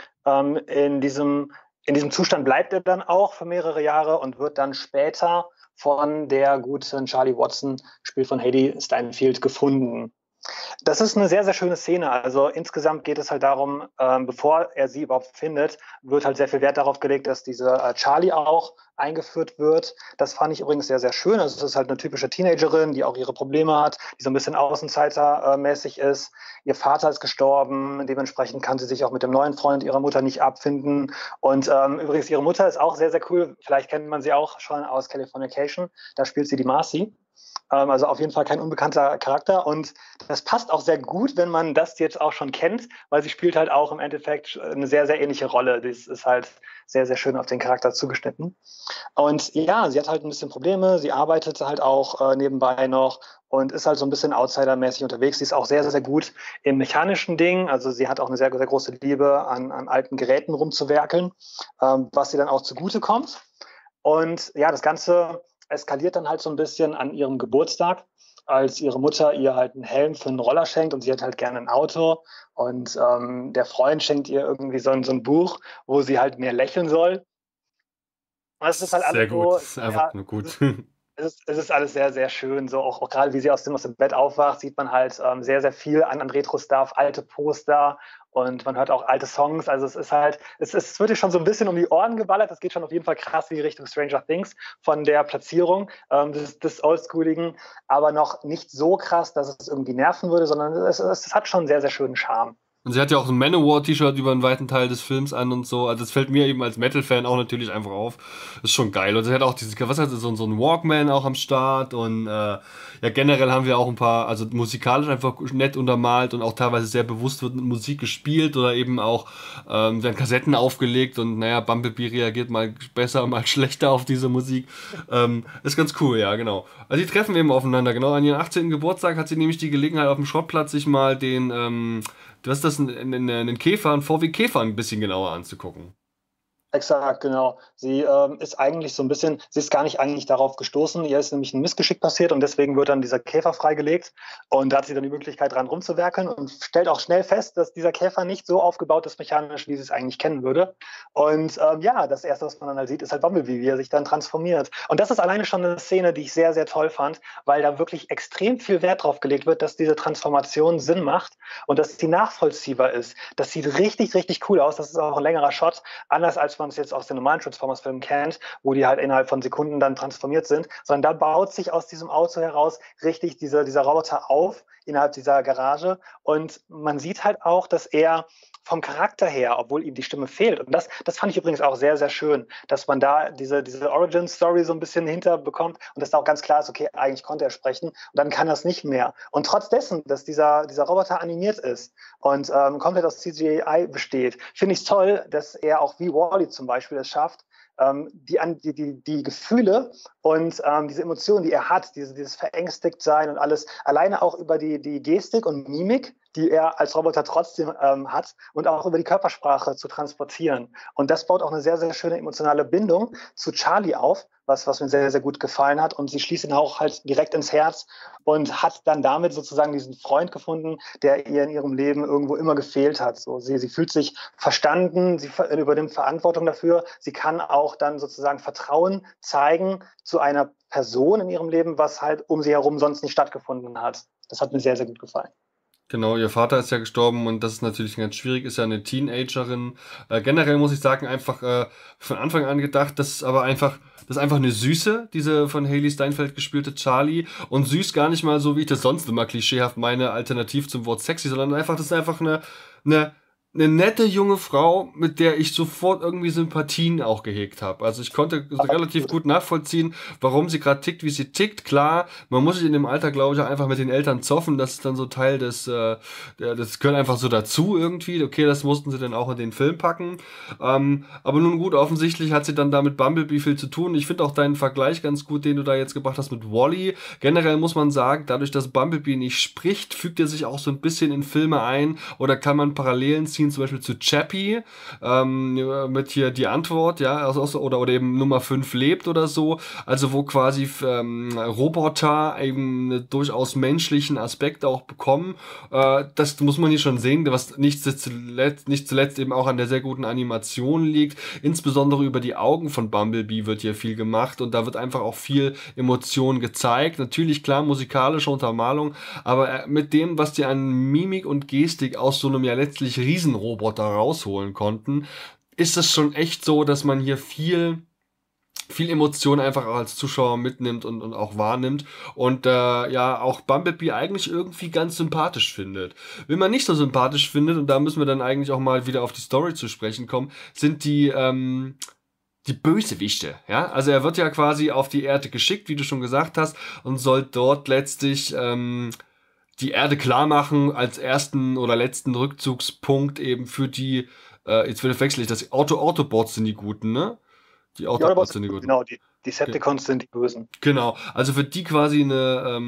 In diesem Zustand bleibt er dann auch für mehrere Jahre und wird dann später von der guten Charlie Watson, gespielt von Hailee Steinfeld, gefunden. Das ist eine sehr, sehr schöne Szene. Also insgesamt geht es halt darum, bevor er sie überhaupt findet, wird halt sehr viel Wert darauf gelegt, dass diese Charlie auch eingeführt wird. Das fand ich übrigens sehr, sehr schön. Also es ist halt eine typische Teenagerin, die auch ihre Probleme hat, die so ein bisschen Außenseitermäßig ist. Ihr Vater ist gestorben, dementsprechend kann sie sich auch mit dem neuen Freund ihrer Mutter nicht abfinden. Und übrigens, ihre Mutter ist auch sehr, sehr cool. Vielleicht kennt man sie auch schon aus Californication. Da spielt sie die Marcy. Also auf jeden Fall kein unbekannter Charakter und das passt auch sehr gut, wenn man das jetzt auch schon kennt, weil sie spielt halt auch im Endeffekt eine sehr, sehr ähnliche Rolle. Das ist halt sehr, sehr schön auf den Charakter zugeschnitten. Und ja, sie hat halt ein bisschen Probleme, sie arbeitet halt auch nebenbei noch und ist halt so ein bisschen outsidermäßig unterwegs. Sie ist auch sehr, sehr gut im mechanischen Ding, also sie hat auch eine sehr, sehr große Liebe an alten Geräten rumzuwerkeln, was ihr dann auch zugute kommt. Und ja, das Ganze eskaliert dann halt so ein bisschen an ihrem Geburtstag, als ihre Mutter ihr halt einen Helm für einen Roller schenkt und sie hat halt gerne ein Auto. Und der Freund schenkt ihr irgendwie so ein Buch, wo sie halt mehr lächeln soll. Und es ist halt Sehr alles gut, so, das ist einfach nur gut. es ist alles sehr, sehr schön. So auch gerade wie sie aus dem Bett aufwacht, sieht man halt sehr, sehr viel an Retro-Stuff, alte Poster und man hört auch alte Songs. Also es ist halt, es wird dir schon so ein bisschen um die Ohren geballert. Das geht schon auf jeden Fall krass in die Richtung Stranger Things von der Platzierung des Oldschooligen, aber noch nicht so krass, dass es irgendwie nerven würde, sondern es hat schon einen sehr, sehr schönen Charme. Und sie hat ja auch ein Manowar-T-Shirt über einen weiten Teil des Films an und so. Also das fällt mir eben als Metal-Fan auch natürlich einfach auf. Ist schon geil. Und sie hat auch was hat sie, so ein Walkman auch am Start. Und ja, generell haben wir auch ein paar, also musikalisch einfach nett untermalt und auch teilweise sehr bewusst wird mit Musik gespielt oder eben auch werden Kassetten aufgelegt und naja, Bumblebee reagiert mal besser, mal schlechter auf diese Musik. Ist ganz cool, ja, genau. Also die treffen eben aufeinander, genau. An ihrem 18. Geburtstag hat sie nämlich die Gelegenheit auf dem Schrottplatz sich mal den was ist das, einen Käfer, einen VW Käfer ein bisschen genauer anzugucken. Exakt, genau. Sie ist eigentlich so ein bisschen, sie ist gar nicht eigentlich darauf gestoßen. Ihr ist nämlich ein Missgeschick passiert und deswegen wird dann dieser Käfer freigelegt. Und da hat sie dann die Möglichkeit, dran rumzuwerkeln und stellt auch schnell fest, dass dieser Käfer nicht so aufgebaut ist mechanisch, wie sie es eigentlich kennen würde. Und ja, das Erste, was man dann halt sieht, ist halt Bumblebee, wie er sich dann transformiert. Und das ist alleine schon eine Szene, die ich sehr, sehr toll fand, weil da wirklich extrem viel Wert drauf gelegt wird, dass diese Transformation Sinn macht und dass sie nachvollziehbar ist. Das sieht richtig, richtig cool aus. Das ist auch ein längerer Shot, anders als man es jetzt aus den normalen Transformers-Filmen kennt, wo die halt innerhalb von Sekunden dann transformiert sind, sondern da baut sich aus diesem Auto heraus richtig dieser Roboter auf innerhalb dieser Garage und man sieht halt auch, dass er vom Charakter her, obwohl ihm die Stimme fehlt. Und das fand ich übrigens auch sehr, sehr schön, dass man da diese Origin-Story so ein bisschen hinterbekommt und dass da auch ganz klar ist, okay, eigentlich konnte er sprechen und dann kann er es nicht mehr. Und trotz dessen, dass dieser Roboter animiert ist und komplett aus CGI besteht, finde ich es toll, dass er auch wie Wall-E zum Beispiel es schafft, die Gefühle und diese Emotionen, die er hat, dieses Verängstigtsein und alles, alleine auch über die Gestik und Mimik, die er als Roboter trotzdem hat und auch über die Körpersprache zu transportieren. Und das baut auch eine sehr, sehr schöne emotionale Bindung zu Charlie auf, was mir sehr, sehr gut gefallen hat. Und sie schließt ihn auch halt direkt ins Herz und hat dann damit sozusagen diesen Freund gefunden, der ihr in ihrem Leben irgendwo immer gefehlt hat. So, sie fühlt sich verstanden, sie übernimmt Verantwortung dafür. Sie kann auch dann sozusagen Vertrauen zeigen zu einer Person in ihrem Leben, was halt um sie herum sonst nicht stattgefunden hat. Das hat mir sehr, sehr gut gefallen. Genau, ihr Vater ist ja gestorben und das ist natürlich ganz schwierig, ist ja eine Teenagerin. Generell muss ich sagen, einfach von Anfang an gedacht, das ist einfach eine Süße, diese von Hailee Steinfeld gespielte Charlie. Und süß gar nicht mal so, wie ich das sonst immer klischeehaft meine, alternativ zum Wort sexy, sondern das ist einfach eine nette junge Frau, mit der ich sofort irgendwie Sympathien auch gehegt habe. Also ich konnte relativ gut nachvollziehen, warum sie gerade tickt, wie sie tickt. Klar, man muss sich in dem Alter, glaube ich, auch einfach mit den Eltern zoffen. Das ist dann so Teil das gehört einfach so dazu irgendwie. Okay, das mussten sie dann auch in den Film packen. Aber nun gut, offensichtlich hat sie dann da mit Bumblebee viel zu tun. Ich finde auch deinen Vergleich ganz gut, den du da jetzt gebracht hast mit Wall-E. Generell muss man sagen, dadurch, dass Bumblebee nicht spricht, fügt er sich auch so ein bisschen in Filme ein oder kann man Parallelen ziehen, zum Beispiel zu Chappie, mit hier die Antwort, ja, also, oder eben Nummer 5 lebt oder so, also wo quasi Roboter eben einen durchaus menschlichen Aspekt auch bekommen. Das muss man hier schon sehen, was nicht zuletzt eben auch an der sehr guten Animation liegt. Insbesondere über die Augen von Bumblebee wird hier viel gemacht und da wird einfach auch viel Emotion gezeigt. Natürlich, klar, musikalische Untermalung, aber mit dem, was die an Mimik und Gestik aus so einem ja letztlich Riesenroboter rausholen konnten, ist es schon echt so, dass man hier viel Emotion einfach als Zuschauer mitnimmt und auch wahrnimmt und ja auch Bumblebee eigentlich irgendwie ganz sympathisch findet. Wenn man nicht so sympathisch findet, und da müssen wir dann eigentlich auch mal wieder auf die Story zu sprechen kommen, sind die Bösewichte, ja, also er wird ja quasi auf die Erde geschickt, wie du schon gesagt hast, und soll dort letztlich die Erde klar machen als ersten oder letzten Rückzugspunkt eben für die, jetzt wechsle ich das, Autobots sind die Guten, ne? Die Autobots sind die Guten. Genau, die Decepticons sind die Bösen. Genau, also für die quasi eine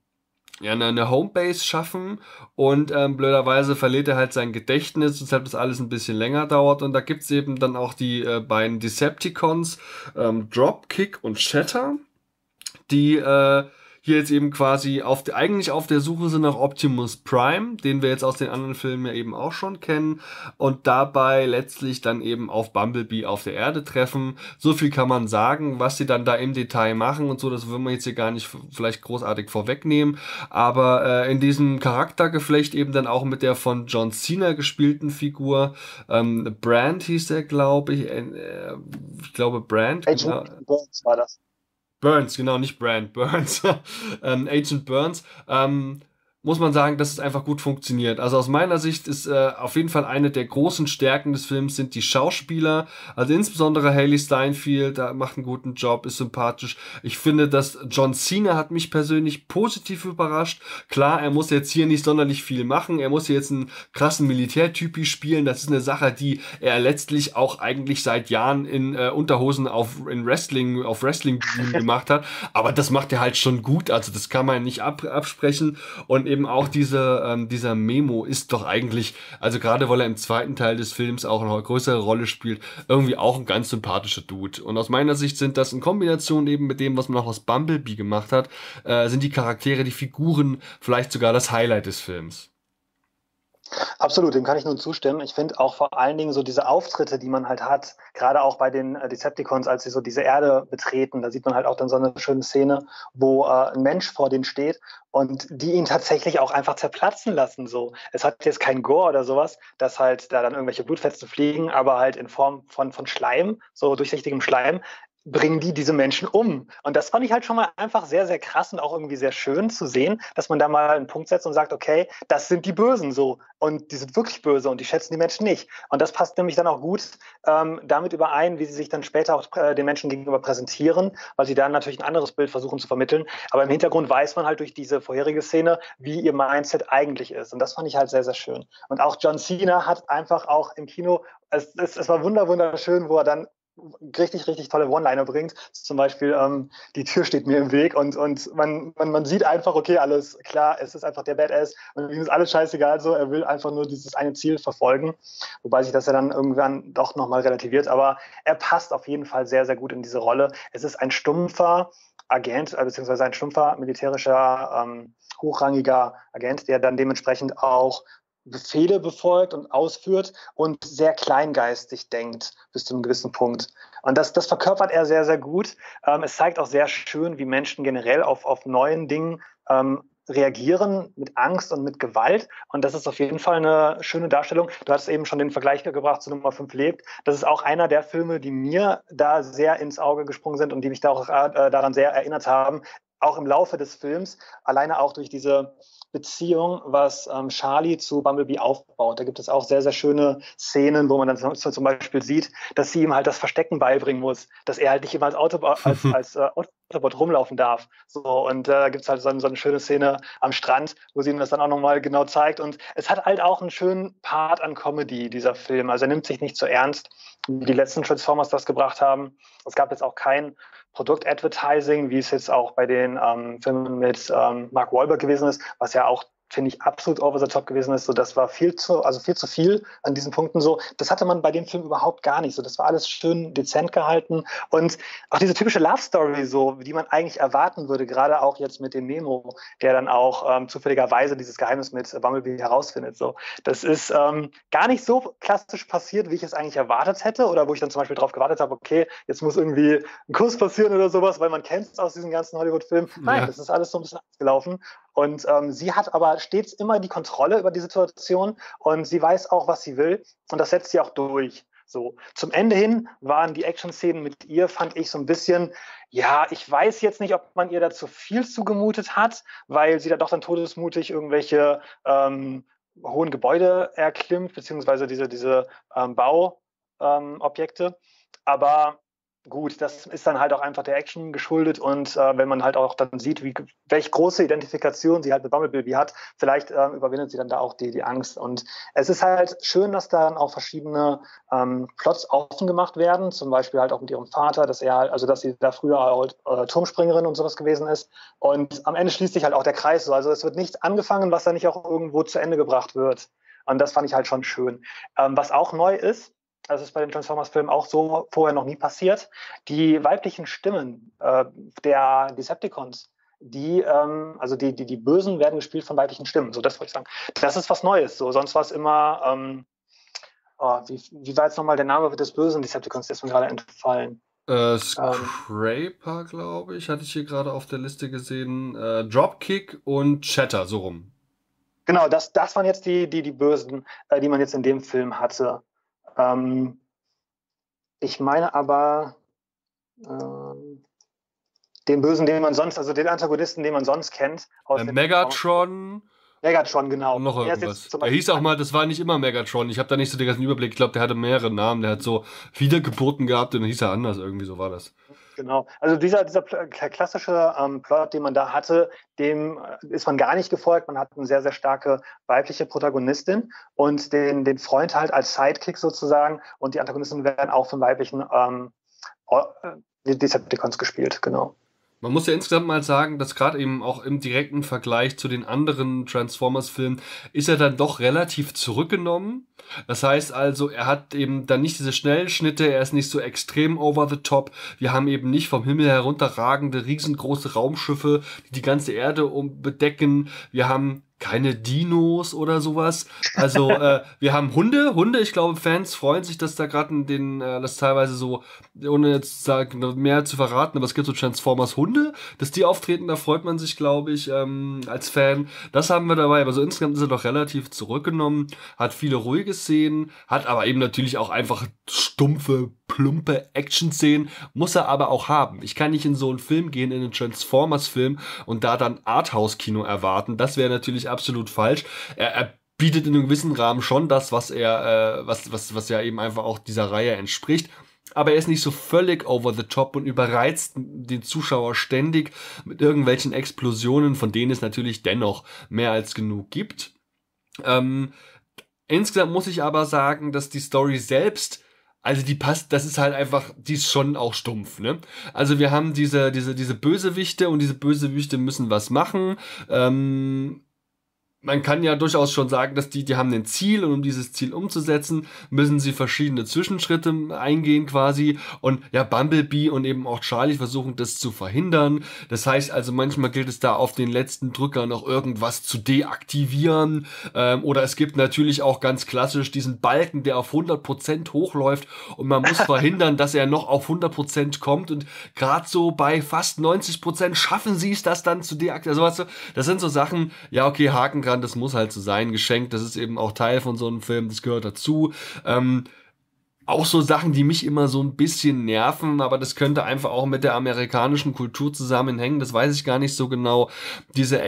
Homebase schaffen und blöderweise verliert er halt sein Gedächtnis, weshalb das alles ein bisschen länger dauert und da gibt's eben dann auch die beiden Decepticons, Dropkick und Shatter, die hier jetzt eben quasi eigentlich auf der Suche sind nach Optimus Prime, den wir jetzt aus den anderen Filmen ja eben auch schon kennen, und dabei letztlich dann eben auf Bumblebee auf der Erde treffen. So viel kann man sagen, was sie dann da im Detail machen und so, das will man jetzt hier gar nicht vielleicht großartig vorwegnehmen, aber in diesem Charaktergeflecht eben dann auch mit der von John Cena gespielten Figur, Brand hieß der, glaube ich glaube Brand, genau. Agent Burns war das. Burns, genau, nicht Brand, Burns, Agent Burns, muss man sagen, dass es einfach gut funktioniert. Also aus meiner Sicht ist auf jeden Fall eine der großen Stärken des Films sind die Schauspieler, also insbesondere Hailee Steinfeld, da macht einen guten Job, ist sympathisch. Ich finde, dass John Cena hat mich persönlich positiv überrascht. Klar, er muss jetzt hier nicht sonderlich viel machen, er muss hier jetzt einen krassen Militärtypi spielen, das ist eine Sache, die er letztlich auch eigentlich seit Jahren in Unterhosen auf Wrestling gemacht hat, aber das macht er halt schon gut, also das kann man nicht absprechen. Und eben auch dieser Memo ist doch eigentlich, also gerade weil er im zweiten Teil des Films auch eine größere Rolle spielt, irgendwie auch ein ganz sympathischer Dude. Und aus meiner Sicht sind das in Kombination eben mit dem, was man auch aus Bumblebee gemacht hat, sind die Charaktere, die Figuren vielleicht sogar das Highlight des Films. Absolut, dem kann ich nur zustimmen. Ich finde auch vor allen Dingen so diese Auftritte, die man halt hat, gerade auch bei den Decepticons, als sie so diese Erde betreten, da sieht man halt auch dann so eine schöne Szene, wo ein Mensch vor denen steht und die ihn tatsächlich auch einfach zerplatzen lassen. So, es hat jetzt kein Gore oder sowas, dass halt da dann irgendwelche Blutfetzen fliegen, aber halt in Form von Schleim, so durchsichtigem Schleim, bringen die diese Menschen um. Und das fand ich halt schon mal einfach sehr, sehr krass und auch irgendwie sehr schön zu sehen, dass man da mal einen Punkt setzt und sagt, okay, das sind die Bösen so und die sind wirklich böse und die schätzen die Menschen nicht. Und das passt nämlich dann auch gut damit überein, wie sie sich dann später auch den Menschen gegenüber präsentieren, weil sie dann natürlich ein anderes Bild versuchen zu vermitteln. Aber im Hintergrund weiß man halt durch diese vorherige Szene, wie ihr Mindset eigentlich ist. Und das fand ich halt sehr, sehr schön. Und auch John Cena hat einfach auch im Kino, es war wunderschön, wo er dann richtig, richtig tolle One-Liner bringt. Zum Beispiel, die Tür steht mir im Weg und man sieht einfach, okay, alles klar, es ist einfach der Badass und ihm ist alles scheißegal so, er will einfach nur dieses eine Ziel verfolgen, wobei sich das ja dann irgendwann doch nochmal relativiert, aber er passt auf jeden Fall sehr, sehr gut in diese Rolle. Es ist ein stumpfer Agent, beziehungsweise ein stumpfer militärischer, hochrangiger Agent, der dann dementsprechend auch Befehle befolgt und ausführt und sehr kleingeistig denkt bis zu einem gewissen Punkt. Und das verkörpert er sehr, sehr gut. Es zeigt auch sehr schön, wie Menschen generell auf neuen Dingen reagieren mit Angst und mit Gewalt. Und das ist auf jeden Fall eine schöne Darstellung. Du hast eben schon den Vergleich gebracht zu Nummer 5 lebt. Das ist auch einer der Filme, die mir da sehr ins Auge gesprungen sind und die mich da auch daran sehr erinnert haben. Auch im Laufe des Films, alleine auch durch diese Beziehung, was Charlie zu Bumblebee aufbaut. Da gibt es auch sehr, sehr schöne Szenen, wo man dann zum Beispiel sieht, dass sie ihm halt das Verstecken beibringen muss, dass er halt nicht immer als Autobot rumlaufen darf. So, und da gibt es halt so eine schöne Szene am Strand, wo sie ihm das dann auch nochmal genau zeigt. Und es hat halt auch einen schönen Part an Comedy, dieser Film. Also er nimmt sich nicht so ernst, wie die letzten Transformers das gebracht haben. Es gab jetzt auch kein Produktadvertising, wie es jetzt auch bei den Filmen mit Mark Wahlberg gewesen ist, was ja auch, finde ich, absolut over the top gewesen ist. So, das war viel zu viel an diesen Punkten so. Das hatte man bei dem Film überhaupt gar nicht so. Das war alles schön dezent gehalten. Und auch diese typische Love Story, so, die man eigentlich erwarten würde, gerade auch jetzt mit dem Nemo, der dann auch zufälligerweise dieses Geheimnis mit Bumblebee herausfindet. So, das ist gar nicht so klassisch passiert, wie ich es eigentlich erwartet hätte oder wo ich dann zum Beispiel drauf gewartet habe, okay, jetzt muss irgendwie ein Kuss passieren oder sowas, weil man kennt es aus diesen ganzen Hollywood-Filmen. Nein, das ist alles so ein bisschen gelaufen. Und sie hat aber stets immer die Kontrolle über die Situation und sie weiß auch, was sie will und das setzt sie auch durch. So, zum Ende hin waren die Action-Szenen mit ihr, fand ich so ein bisschen, ja, ich weiß jetzt nicht, ob man ihr da zu viel zugemutet hat, weil sie da doch dann todesmutig irgendwelche hohen Gebäude erklimmt, beziehungsweise diese Bauobjekte. Aber gut, das ist dann halt auch einfach der Action geschuldet und wenn man halt auch dann sieht, welche große Identifikation sie halt mit Bumblebee hat, vielleicht überwindet sie dann da auch die Angst. Und es ist halt schön, dass da dann auch verschiedene Plots offen gemacht werden, zum Beispiel halt auch mit ihrem Vater, dass sie da früher halt, Turmspringerin und sowas gewesen ist. Und am Ende schließt sich halt auch der Kreis so. Also es wird nichts angefangen, was dann nicht auch irgendwo zu Ende gebracht wird. Und das fand ich halt schon schön. Was auch neu ist, das ist bei den Transformers-Filmen auch so vorher noch nie passiert. Die weiblichen Stimmen der Decepticons die Bösen werden gespielt von weiblichen Stimmen. So, das wollte ich sagen. Das ist was Neues. So, sonst war es immer, wie war jetzt nochmal der Name des Bösen Decepticons, der ist mir gerade entfallen. Scraper, glaube ich, hatte ich hier gerade auf der Liste gesehen. Dropkick und Shatter, so rum. Genau, das waren jetzt die Bösen, die man jetzt in dem Film hatte. Ich meine aber den Bösen, den Antagonisten, den man sonst kennt. Megatron. Megatron, genau. Und noch irgendwas. Der hieß auch mal, das war nicht immer Megatron. Ich habe da nicht so den ganzen Überblick. Ich glaube, der hatte mehrere Namen. Der hat so Wiedergeburten gehabt und dann hieß er anders. Irgendwie so war das. Genau. Also dieser klassische Plot, den man da hatte, dem ist man gar nicht gefolgt. Man hat eine sehr, sehr starke weibliche Protagonistin und den Freund halt als Sidekick sozusagen. Und die Antagonisten werden auch von weiblichen Decepticons gespielt, genau. Man muss ja insgesamt mal sagen, dass gerade eben auch im direkten Vergleich zu den anderen Transformers-Filmen ist er dann doch relativ zurückgenommen. Das heißt also, er hat eben dann nicht diese Schnellschnitte, er ist nicht so extrem over the top. Wir haben eben nicht vom Himmel herunterragende, riesengroße Raumschiffe, die die ganze Erde bedecken. Wir haben keine Dinos oder sowas. Also wir haben Hunde. Ich glaube, Fans freuen sich, dass da gerade das teilweise so, ohne jetzt mehr zu verraten, aber es gibt so Transformers Hunde, dass die auftreten, da freut man sich, glaube ich, als Fan. Das haben wir dabei, aber so insgesamt ist er doch relativ zurückgenommen, hat viele ruhige Szenen, hat aber eben natürlich auch einfach stumpfe, plumpe Action-Szenen, muss er aber auch haben. Ich kann nicht in so einen Film gehen, in einen Transformers-Film und da dann Arthouse-Kino erwarten. Das wäre natürlich absolut falsch. Er bietet in einem gewissen Rahmen schon das, was ja eben einfach auch dieser Reihe entspricht. Aber er ist nicht so völlig over the top und überreizt den Zuschauer ständig mit irgendwelchen Explosionen, von denen es natürlich dennoch mehr als genug gibt. Insgesamt muss ich aber sagen, dass die Story selbst, also die passt, das ist halt einfach, die ist schon auch stumpf, ne? Also wir haben diese Bösewichte und diese Bösewichte müssen was machen. Man kann ja durchaus schon sagen, dass die haben ein Ziel und um dieses Ziel umzusetzen, müssen sie verschiedene Zwischenschritte eingehen quasi und ja, Bumblebee und eben auch Charlie versuchen das zu verhindern. Das heißt also, manchmal gilt es da auf den letzten Drücker noch irgendwas zu deaktivieren oder es gibt natürlich auch ganz klassisch diesen Balken, der auf 100% hochläuft und man muss verhindern, dass er noch auf 100% kommt und gerade so bei fast 90% schaffen sie es, das dann zu deaktivieren. Also, das sind so Sachen, ja okay, Haken dran, das muss halt so sein, geschenkt, das ist eben auch Teil von so einem Film, das gehört dazu. Auch so Sachen, die mich immer so ein bisschen nerven, aber das könnte einfach auch mit der amerikanischen Kultur zusammenhängen, das weiß ich gar nicht so genau. Diesen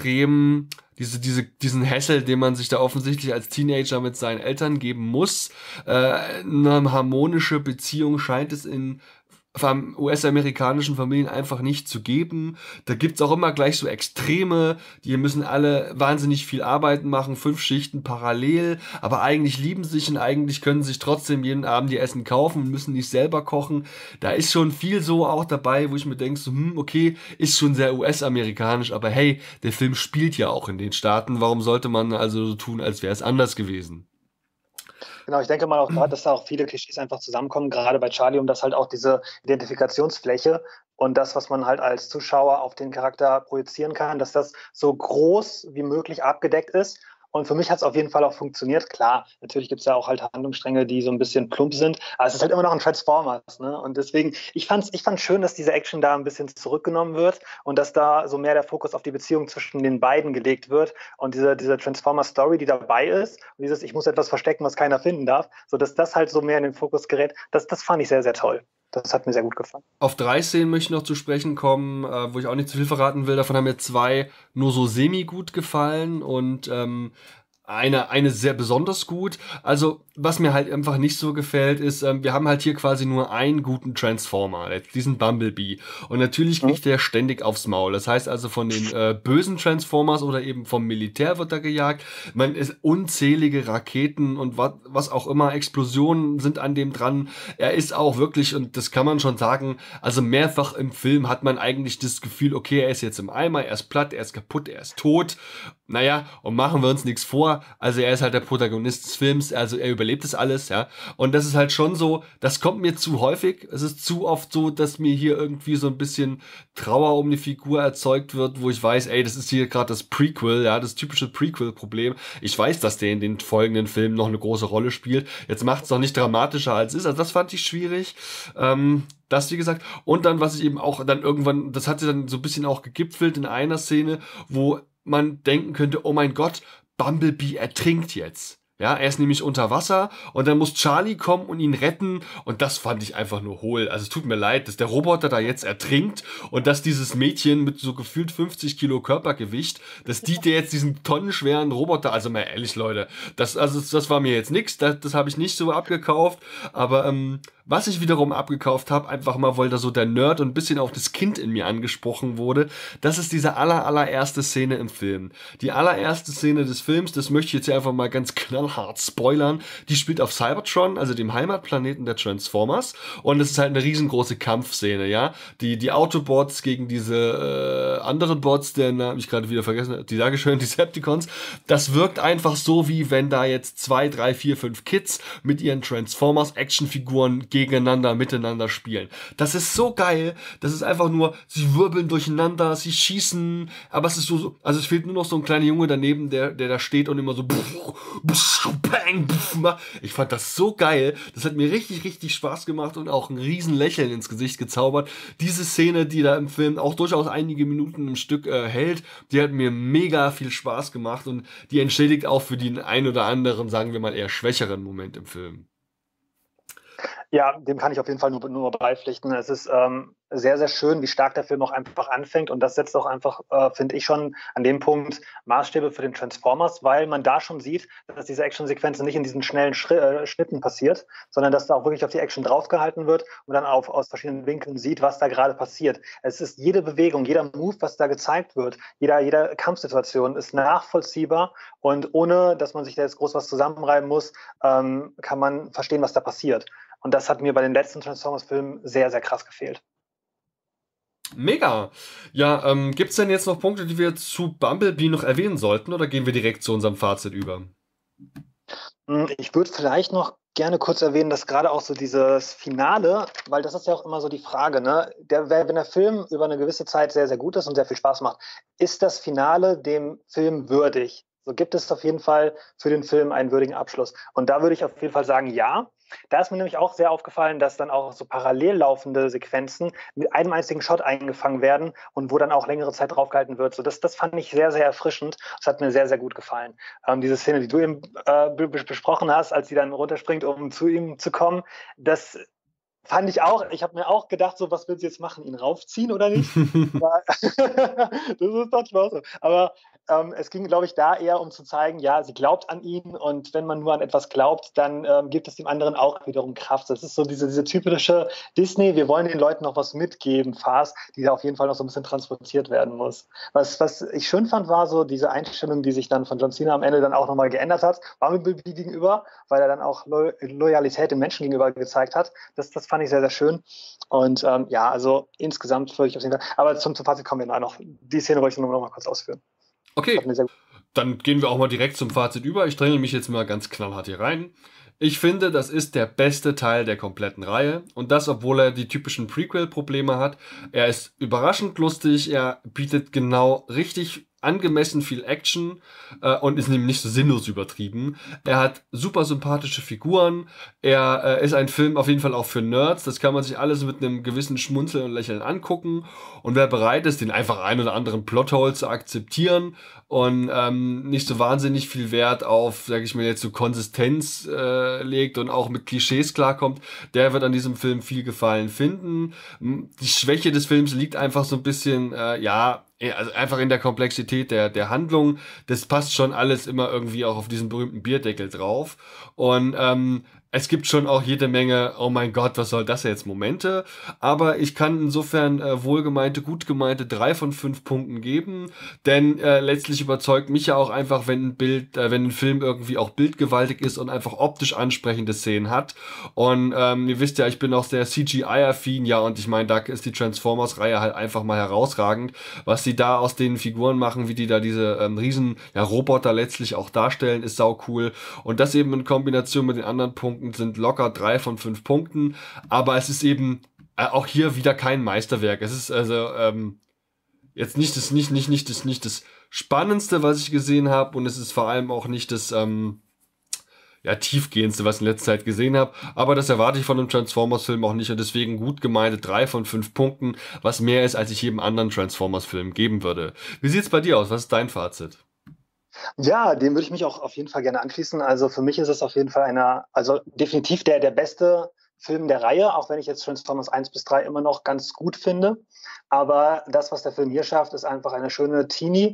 Hassel, den man sich da offensichtlich als Teenager mit seinen Eltern geben muss. Eine harmonische Beziehung scheint es in US-amerikanischen Familien einfach nicht zu geben. Da gibt's auch immer gleich so Extreme, die müssen alle wahnsinnig viel Arbeiten machen, 5 Schichten parallel, aber eigentlich lieben sich und eigentlich können sich trotzdem jeden Abend ihr Essen kaufen und müssen nicht selber kochen. Da ist schon viel so auch dabei, wo ich mir denke, so, okay, ist schon sehr US-amerikanisch, aber hey, der Film spielt ja auch in den Staaten, warum sollte man also so tun, als wäre es anders gewesen? Genau, ich denke mal auch gerade, dass da auch viele Klischees einfach zusammenkommen, gerade bei Charlie, um das halt auch diese Identifikationsfläche und das, was man halt als Zuschauer auf den Charakter projizieren kann, dass das so groß wie möglich abgedeckt ist. Und für mich hat es auf jeden Fall auch funktioniert. Klar, natürlich gibt es ja auch halt Handlungsstränge, die so ein bisschen plump sind, aber es ist halt immer noch ein Transformers, ne? Und deswegen, ich fand schön, dass diese Action da ein bisschen zurückgenommen wird und dass da so mehr der Fokus auf die Beziehung zwischen den beiden gelegt wird und diese Transformers-Story, die dabei ist und dieses, ich muss etwas verstecken, was keiner finden darf, so dass das halt so mehr in den Fokus gerät, das fand ich sehr, sehr toll. Das hat mir sehr gut gefallen. Auf 3 Szenen möchte ich noch zu sprechen kommen, wo ich auch nicht zu viel verraten will. Davon haben mir 2 nur so semi-gut gefallen und eine sehr besonders gut. Also, was mir halt einfach nicht so gefällt, ist, wir haben halt hier quasi nur einen guten Transformer, diesen Bumblebee. Und natürlich kriegt der ständig aufs Maul. Das heißt also, von den bösen Transformers oder eben vom Militär wird er gejagt. Man ist unzählige Raketen und was auch immer, Explosionen sind an dem dran. Er ist auch wirklich, und das kann man schon sagen, also mehrfach im Film hat man eigentlich das Gefühl, okay, er ist jetzt im Eimer, er ist platt, er ist kaputt, er ist tot. naja, und machen wir uns nichts vor, also er ist halt der Protagonist des Films, also er überlebt das alles, ja. Und das ist halt schon so, das kommt mir zu häufig, es ist zu oft so, dass mir hier irgendwie so ein bisschen Trauer um die Figur erzeugt wird, wo ich weiß, ey, das ist hier gerade das Prequel, ja, das typische Prequel-Problem. Ich weiß, dass der in den folgenden Filmen noch eine große Rolle spielt. Jetzt macht es doch nicht dramatischer als es ist, also das fand ich schwierig. Das, wie gesagt, und dann, was ich eben auch dann irgendwann, das hatte dann so ein bisschen auch gegipfelt in einer Szene, wo man denken könnte, oh mein Gott, Bumblebee ertrinkt jetzt. Ja, er ist nämlich unter Wasser und dann muss Charlie kommen und ihn retten und das fand ich einfach nur hohl. Also es tut mir leid, dass der Roboter da jetzt ertrinkt und dass dieses Mädchen mit so gefühlt 50 Kilo Körpergewicht, dass die dir jetzt diesen tonnenschweren Roboter, also mal ehrlich Leute, das war mir jetzt nix, das habe ich nicht so abgekauft, aber was ich wiederum abgekauft habe, einfach mal, weil da so der Nerd und ein bisschen auch das Kind in mir angesprochen wurde, das ist diese allererste Szene im Film. Die allererste Szene des Films, das möchte ich jetzt hier einfach mal ganz knallhart spoilern, die spielt auf Cybertron, also dem Heimatplaneten der Transformers, und es ist halt eine riesengroße Kampfszene, ja. Die Autobots gegen diese anderen Bots, deren Namen ich gerade wieder vergessen habe, die Dankeschön, Decepticons, das wirkt einfach so, wie wenn da jetzt 2, 3, 4, 5 Kids mit ihren Transformers-Actionfiguren gegeneinander, miteinander spielen. Das ist so geil, das ist einfach nur, sie wirbeln durcheinander, sie schießen, aber es ist so, also es fehlt nur noch so ein kleiner Junge daneben, der da steht und immer so bang, macht. Ich fand das so geil, das hat mir richtig Spaß gemacht und auch ein riesen Lächeln ins Gesicht gezaubert. Diese Szene, die da im Film auch durchaus einige Minuten im Stück hält, die hat mir mega viel Spaß gemacht und die entschädigt auch für den ein oder anderen, sagen wir mal, eher schwächeren Moment im Film. Ja, dem kann ich auf jeden Fall nur beipflichten. Es ist sehr schön, wie stark der Film auch einfach anfängt. Und das setzt auch einfach, finde ich, schon an dem Punkt Maßstäbe für den Transformers, weil man da schon sieht, dass diese Actionsequenz nicht in diesen schnellen Schnitten passiert, sondern dass da auch wirklich auf die Action draufgehalten wird und dann auch aus verschiedenen Winkeln sieht, was da gerade passiert. Es ist jede Bewegung, jeder Move, was da gezeigt wird, jeder Kampfsituation ist nachvollziehbar und ohne, dass man sich da jetzt groß was zusammenreiben muss, kann man verstehen, was da passiert. Und das hat mir bei den letzten Transformers-Filmen sehr krass gefehlt. Mega. Ja, gibt's denn jetzt noch Punkte, die wir zu Bumblebee noch erwähnen sollten, oder gehen wir direkt zu unserem Fazit über? Ich würde vielleicht noch gerne kurz erwähnen, dass gerade auch so dieses Finale, weil das ist ja auch immer so die Frage, ne? Wenn der Film über eine gewisse Zeit sehr gut ist und sehr viel Spaß macht, ist das Finale dem Film würdig? So gibt es auf jeden Fall für den Film einen würdigen Abschluss. Und da würde ich auf jeden Fall sagen, ja. Da ist mir nämlich auch sehr aufgefallen, dass dann auch so parallel laufende Sequenzen mit einem einzigen Shot eingefangen werden und wo dann auch längere Zeit draufgehalten wird. So, das fand ich sehr erfrischend. Das hat mir sehr gut gefallen. Diese Szene, die du eben besprochen hast, als sie dann runterspringt, um zu ihm zu kommen, das fand ich auch. Ich habe mir auch gedacht, so, was will sie jetzt machen? Ihn raufziehen oder nicht? Das ist doch Spaß. Aber es ging, glaube ich, da eher um zu zeigen, ja, sie glaubt an ihn und wenn man nur an etwas glaubt, dann gibt es dem anderen auch wiederum Kraft. Das ist so diese typische Disney, wir wollen den Leuten noch was mitgeben, Farce, die da auf jeden Fall noch so ein bisschen transportiert werden muss. Was ich schön fand, war so diese Einstellung, die sich dann von John Cena am Ende dann auch nochmal geändert hat, Bumblebee gegenüber, weil er dann auch Loyalität den Menschen gegenüber gezeigt hat. Das fand ich sehr schön. Und ja, also insgesamt würde ich auf jeden Fall, aber zum Fazit kommen wir noch. Die Szene wollte ich noch mal kurz ausführen. Okay, dann gehen wir auch mal direkt zum Fazit über. Ich dränge mich jetzt mal ganz knallhart hier rein. Ich finde, das ist der beste Teil der kompletten Reihe. Und das, obwohl er die typischen Prequel-Probleme hat. Er ist überraschend lustig, er bietet genau richtig angemessen viel Action und ist nämlich nicht so sinnlos übertrieben. Er hat super sympathische Figuren. Er ist ein Film auf jeden Fall auch für Nerds. Das kann man sich alles mit einem gewissen Schmunzeln und Lächeln angucken. Und wer bereit ist, den einfach ein oder anderen Plothole zu akzeptieren und nicht so wahnsinnig viel Wert auf, sag ich mal jetzt, so Konsistenz legt und auch mit Klischees klarkommt, der wird an diesem Film viel Gefallen finden. Die Schwäche des Films liegt einfach so ein bisschen, also einfach in der Komplexität der Handlung. Das passt schon alles immer irgendwie auch auf diesen berühmten Bierdeckel drauf. Und Es gibt schon auch jede Menge, oh mein Gott, was soll das jetzt, Momente. Aber ich kann insofern wohlgemeinte, gut gemeinte 3 von 5 Punkten geben. Denn letztlich überzeugt mich ja auch einfach, wenn ein Bild, wenn ein Film irgendwie auch bildgewaltig ist und einfach optisch ansprechende Szenen hat. Und ihr wisst ja, ich bin auch sehr CGI-affin, ja, und ich meine, da ist die Transformers-Reihe halt einfach mal herausragend. Was sie da aus den Figuren machen, wie die da diese riesen Roboter letztlich auch darstellen, ist sau cool. Und das eben in Kombination mit den anderen Punkten sind locker 3 von 5 Punkten, aber es ist eben auch hier wieder kein Meisterwerk. Es ist also jetzt nicht das Spannendste, was ich gesehen habe, und es ist vor allem auch nicht das tiefgehendste, was ich in letzter Zeit gesehen habe, aber das erwarte ich von einem Transformers-Film auch nicht, und deswegen gut gemeinte 3 von 5 Punkten, was mehr ist, als ich jedem anderen Transformers-Film geben würde. Wie sieht's bei dir aus? Was ist dein Fazit? Ja, dem würde ich mich auch auf jeden Fall gerne anschließen. Also für mich ist es auf jeden Fall also definitiv der beste Film der Reihe, auch wenn ich jetzt Transformers 1 bis 3 immer noch ganz gut finde. Aber das, was der Film hier schafft, ist einfach eine schöne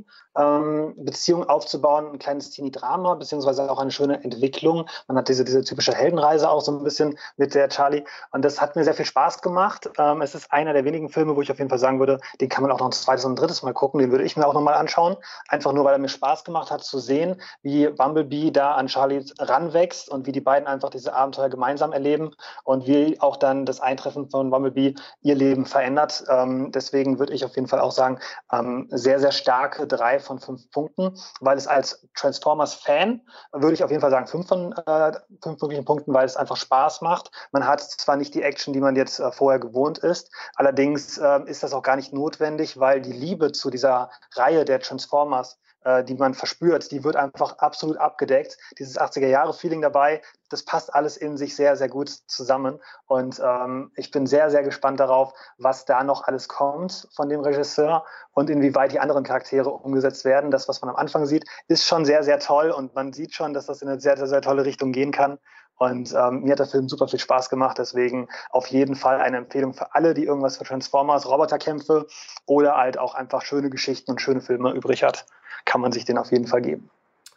Teenie-Beziehung aufzubauen, ein kleines Teenie-Drama, beziehungsweise auch eine schöne Entwicklung. Man hat diese typische Heldenreise auch so ein bisschen mit der Charlie. Und das hat mir sehr viel Spaß gemacht. Es ist einer der wenigen Filme, wo ich auf jeden Fall sagen würde, den kann man auch noch ein zweites und ein drittes Mal gucken. Den würde ich mir auch nochmal anschauen. Einfach nur, weil er mir Spaß gemacht hat zu sehen, wie Bumblebee da an Charlie ranwächst und wie die beiden einfach diese Abenteuer gemeinsam erleben und wie auch dann das Eintreffen von Bumblebee ihr Leben verändert. Deswegen würde ich auf jeden Fall auch sagen, sehr, sehr starke 3 von 5 Punkten, weil es als Transformers-Fan würde ich auf jeden Fall sagen 5 von 5 möglichen Punkten, weil es einfach Spaß macht. Man hat zwar nicht die Action, die man jetzt vorher gewohnt ist, allerdings ist das auch gar nicht notwendig, weil die Liebe zu dieser Reihe der Transformers, die man verspürt, die wird einfach absolut abgedeckt. Dieses 80er-Jahre-Feeling dabei, das passt alles in sich sehr, sehr gut zusammen. Und ich bin sehr, sehr gespannt darauf, was da noch alles kommt von dem Regisseur und inwieweit die anderen Charaktere umgesetzt werden. Das, was man am Anfang sieht, ist schon sehr, sehr toll und man sieht schon, dass das in eine sehr, sehr, sehr tolle Richtung gehen kann. Und mir hat der Film super viel Spaß gemacht, deswegen auf jeden Fall eine Empfehlung für alle, die irgendwas für Transformers, Roboterkämpfe oder halt auch einfach schöne Geschichten und schöne Filme übrig hat, kann man sich den auf jeden Fall geben.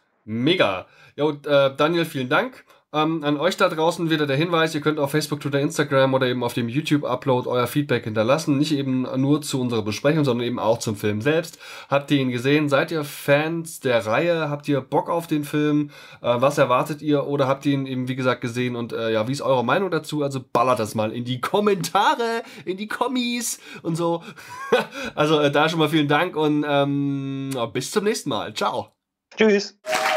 Mega. Jo, Daniel, vielen Dank. An euch da draußen wieder der Hinweis, ihr könnt auf Facebook, Twitter, Instagram oder eben auf dem YouTube-Upload euer Feedback hinterlassen. Nicht eben nur zu unserer Besprechung, sondern eben auch zum Film selbst. Habt ihr ihn gesehen? Seid ihr Fans der Reihe? Habt ihr Bock auf den Film? Was erwartet ihr? Oder habt ihr ihn eben, wie gesagt, gesehen? Und wie ist eure Meinung dazu? Also ballert das mal in die Kommentare, in die Kommis und so. Also da schon mal vielen Dank und bis zum nächsten Mal. Ciao. Tschüss.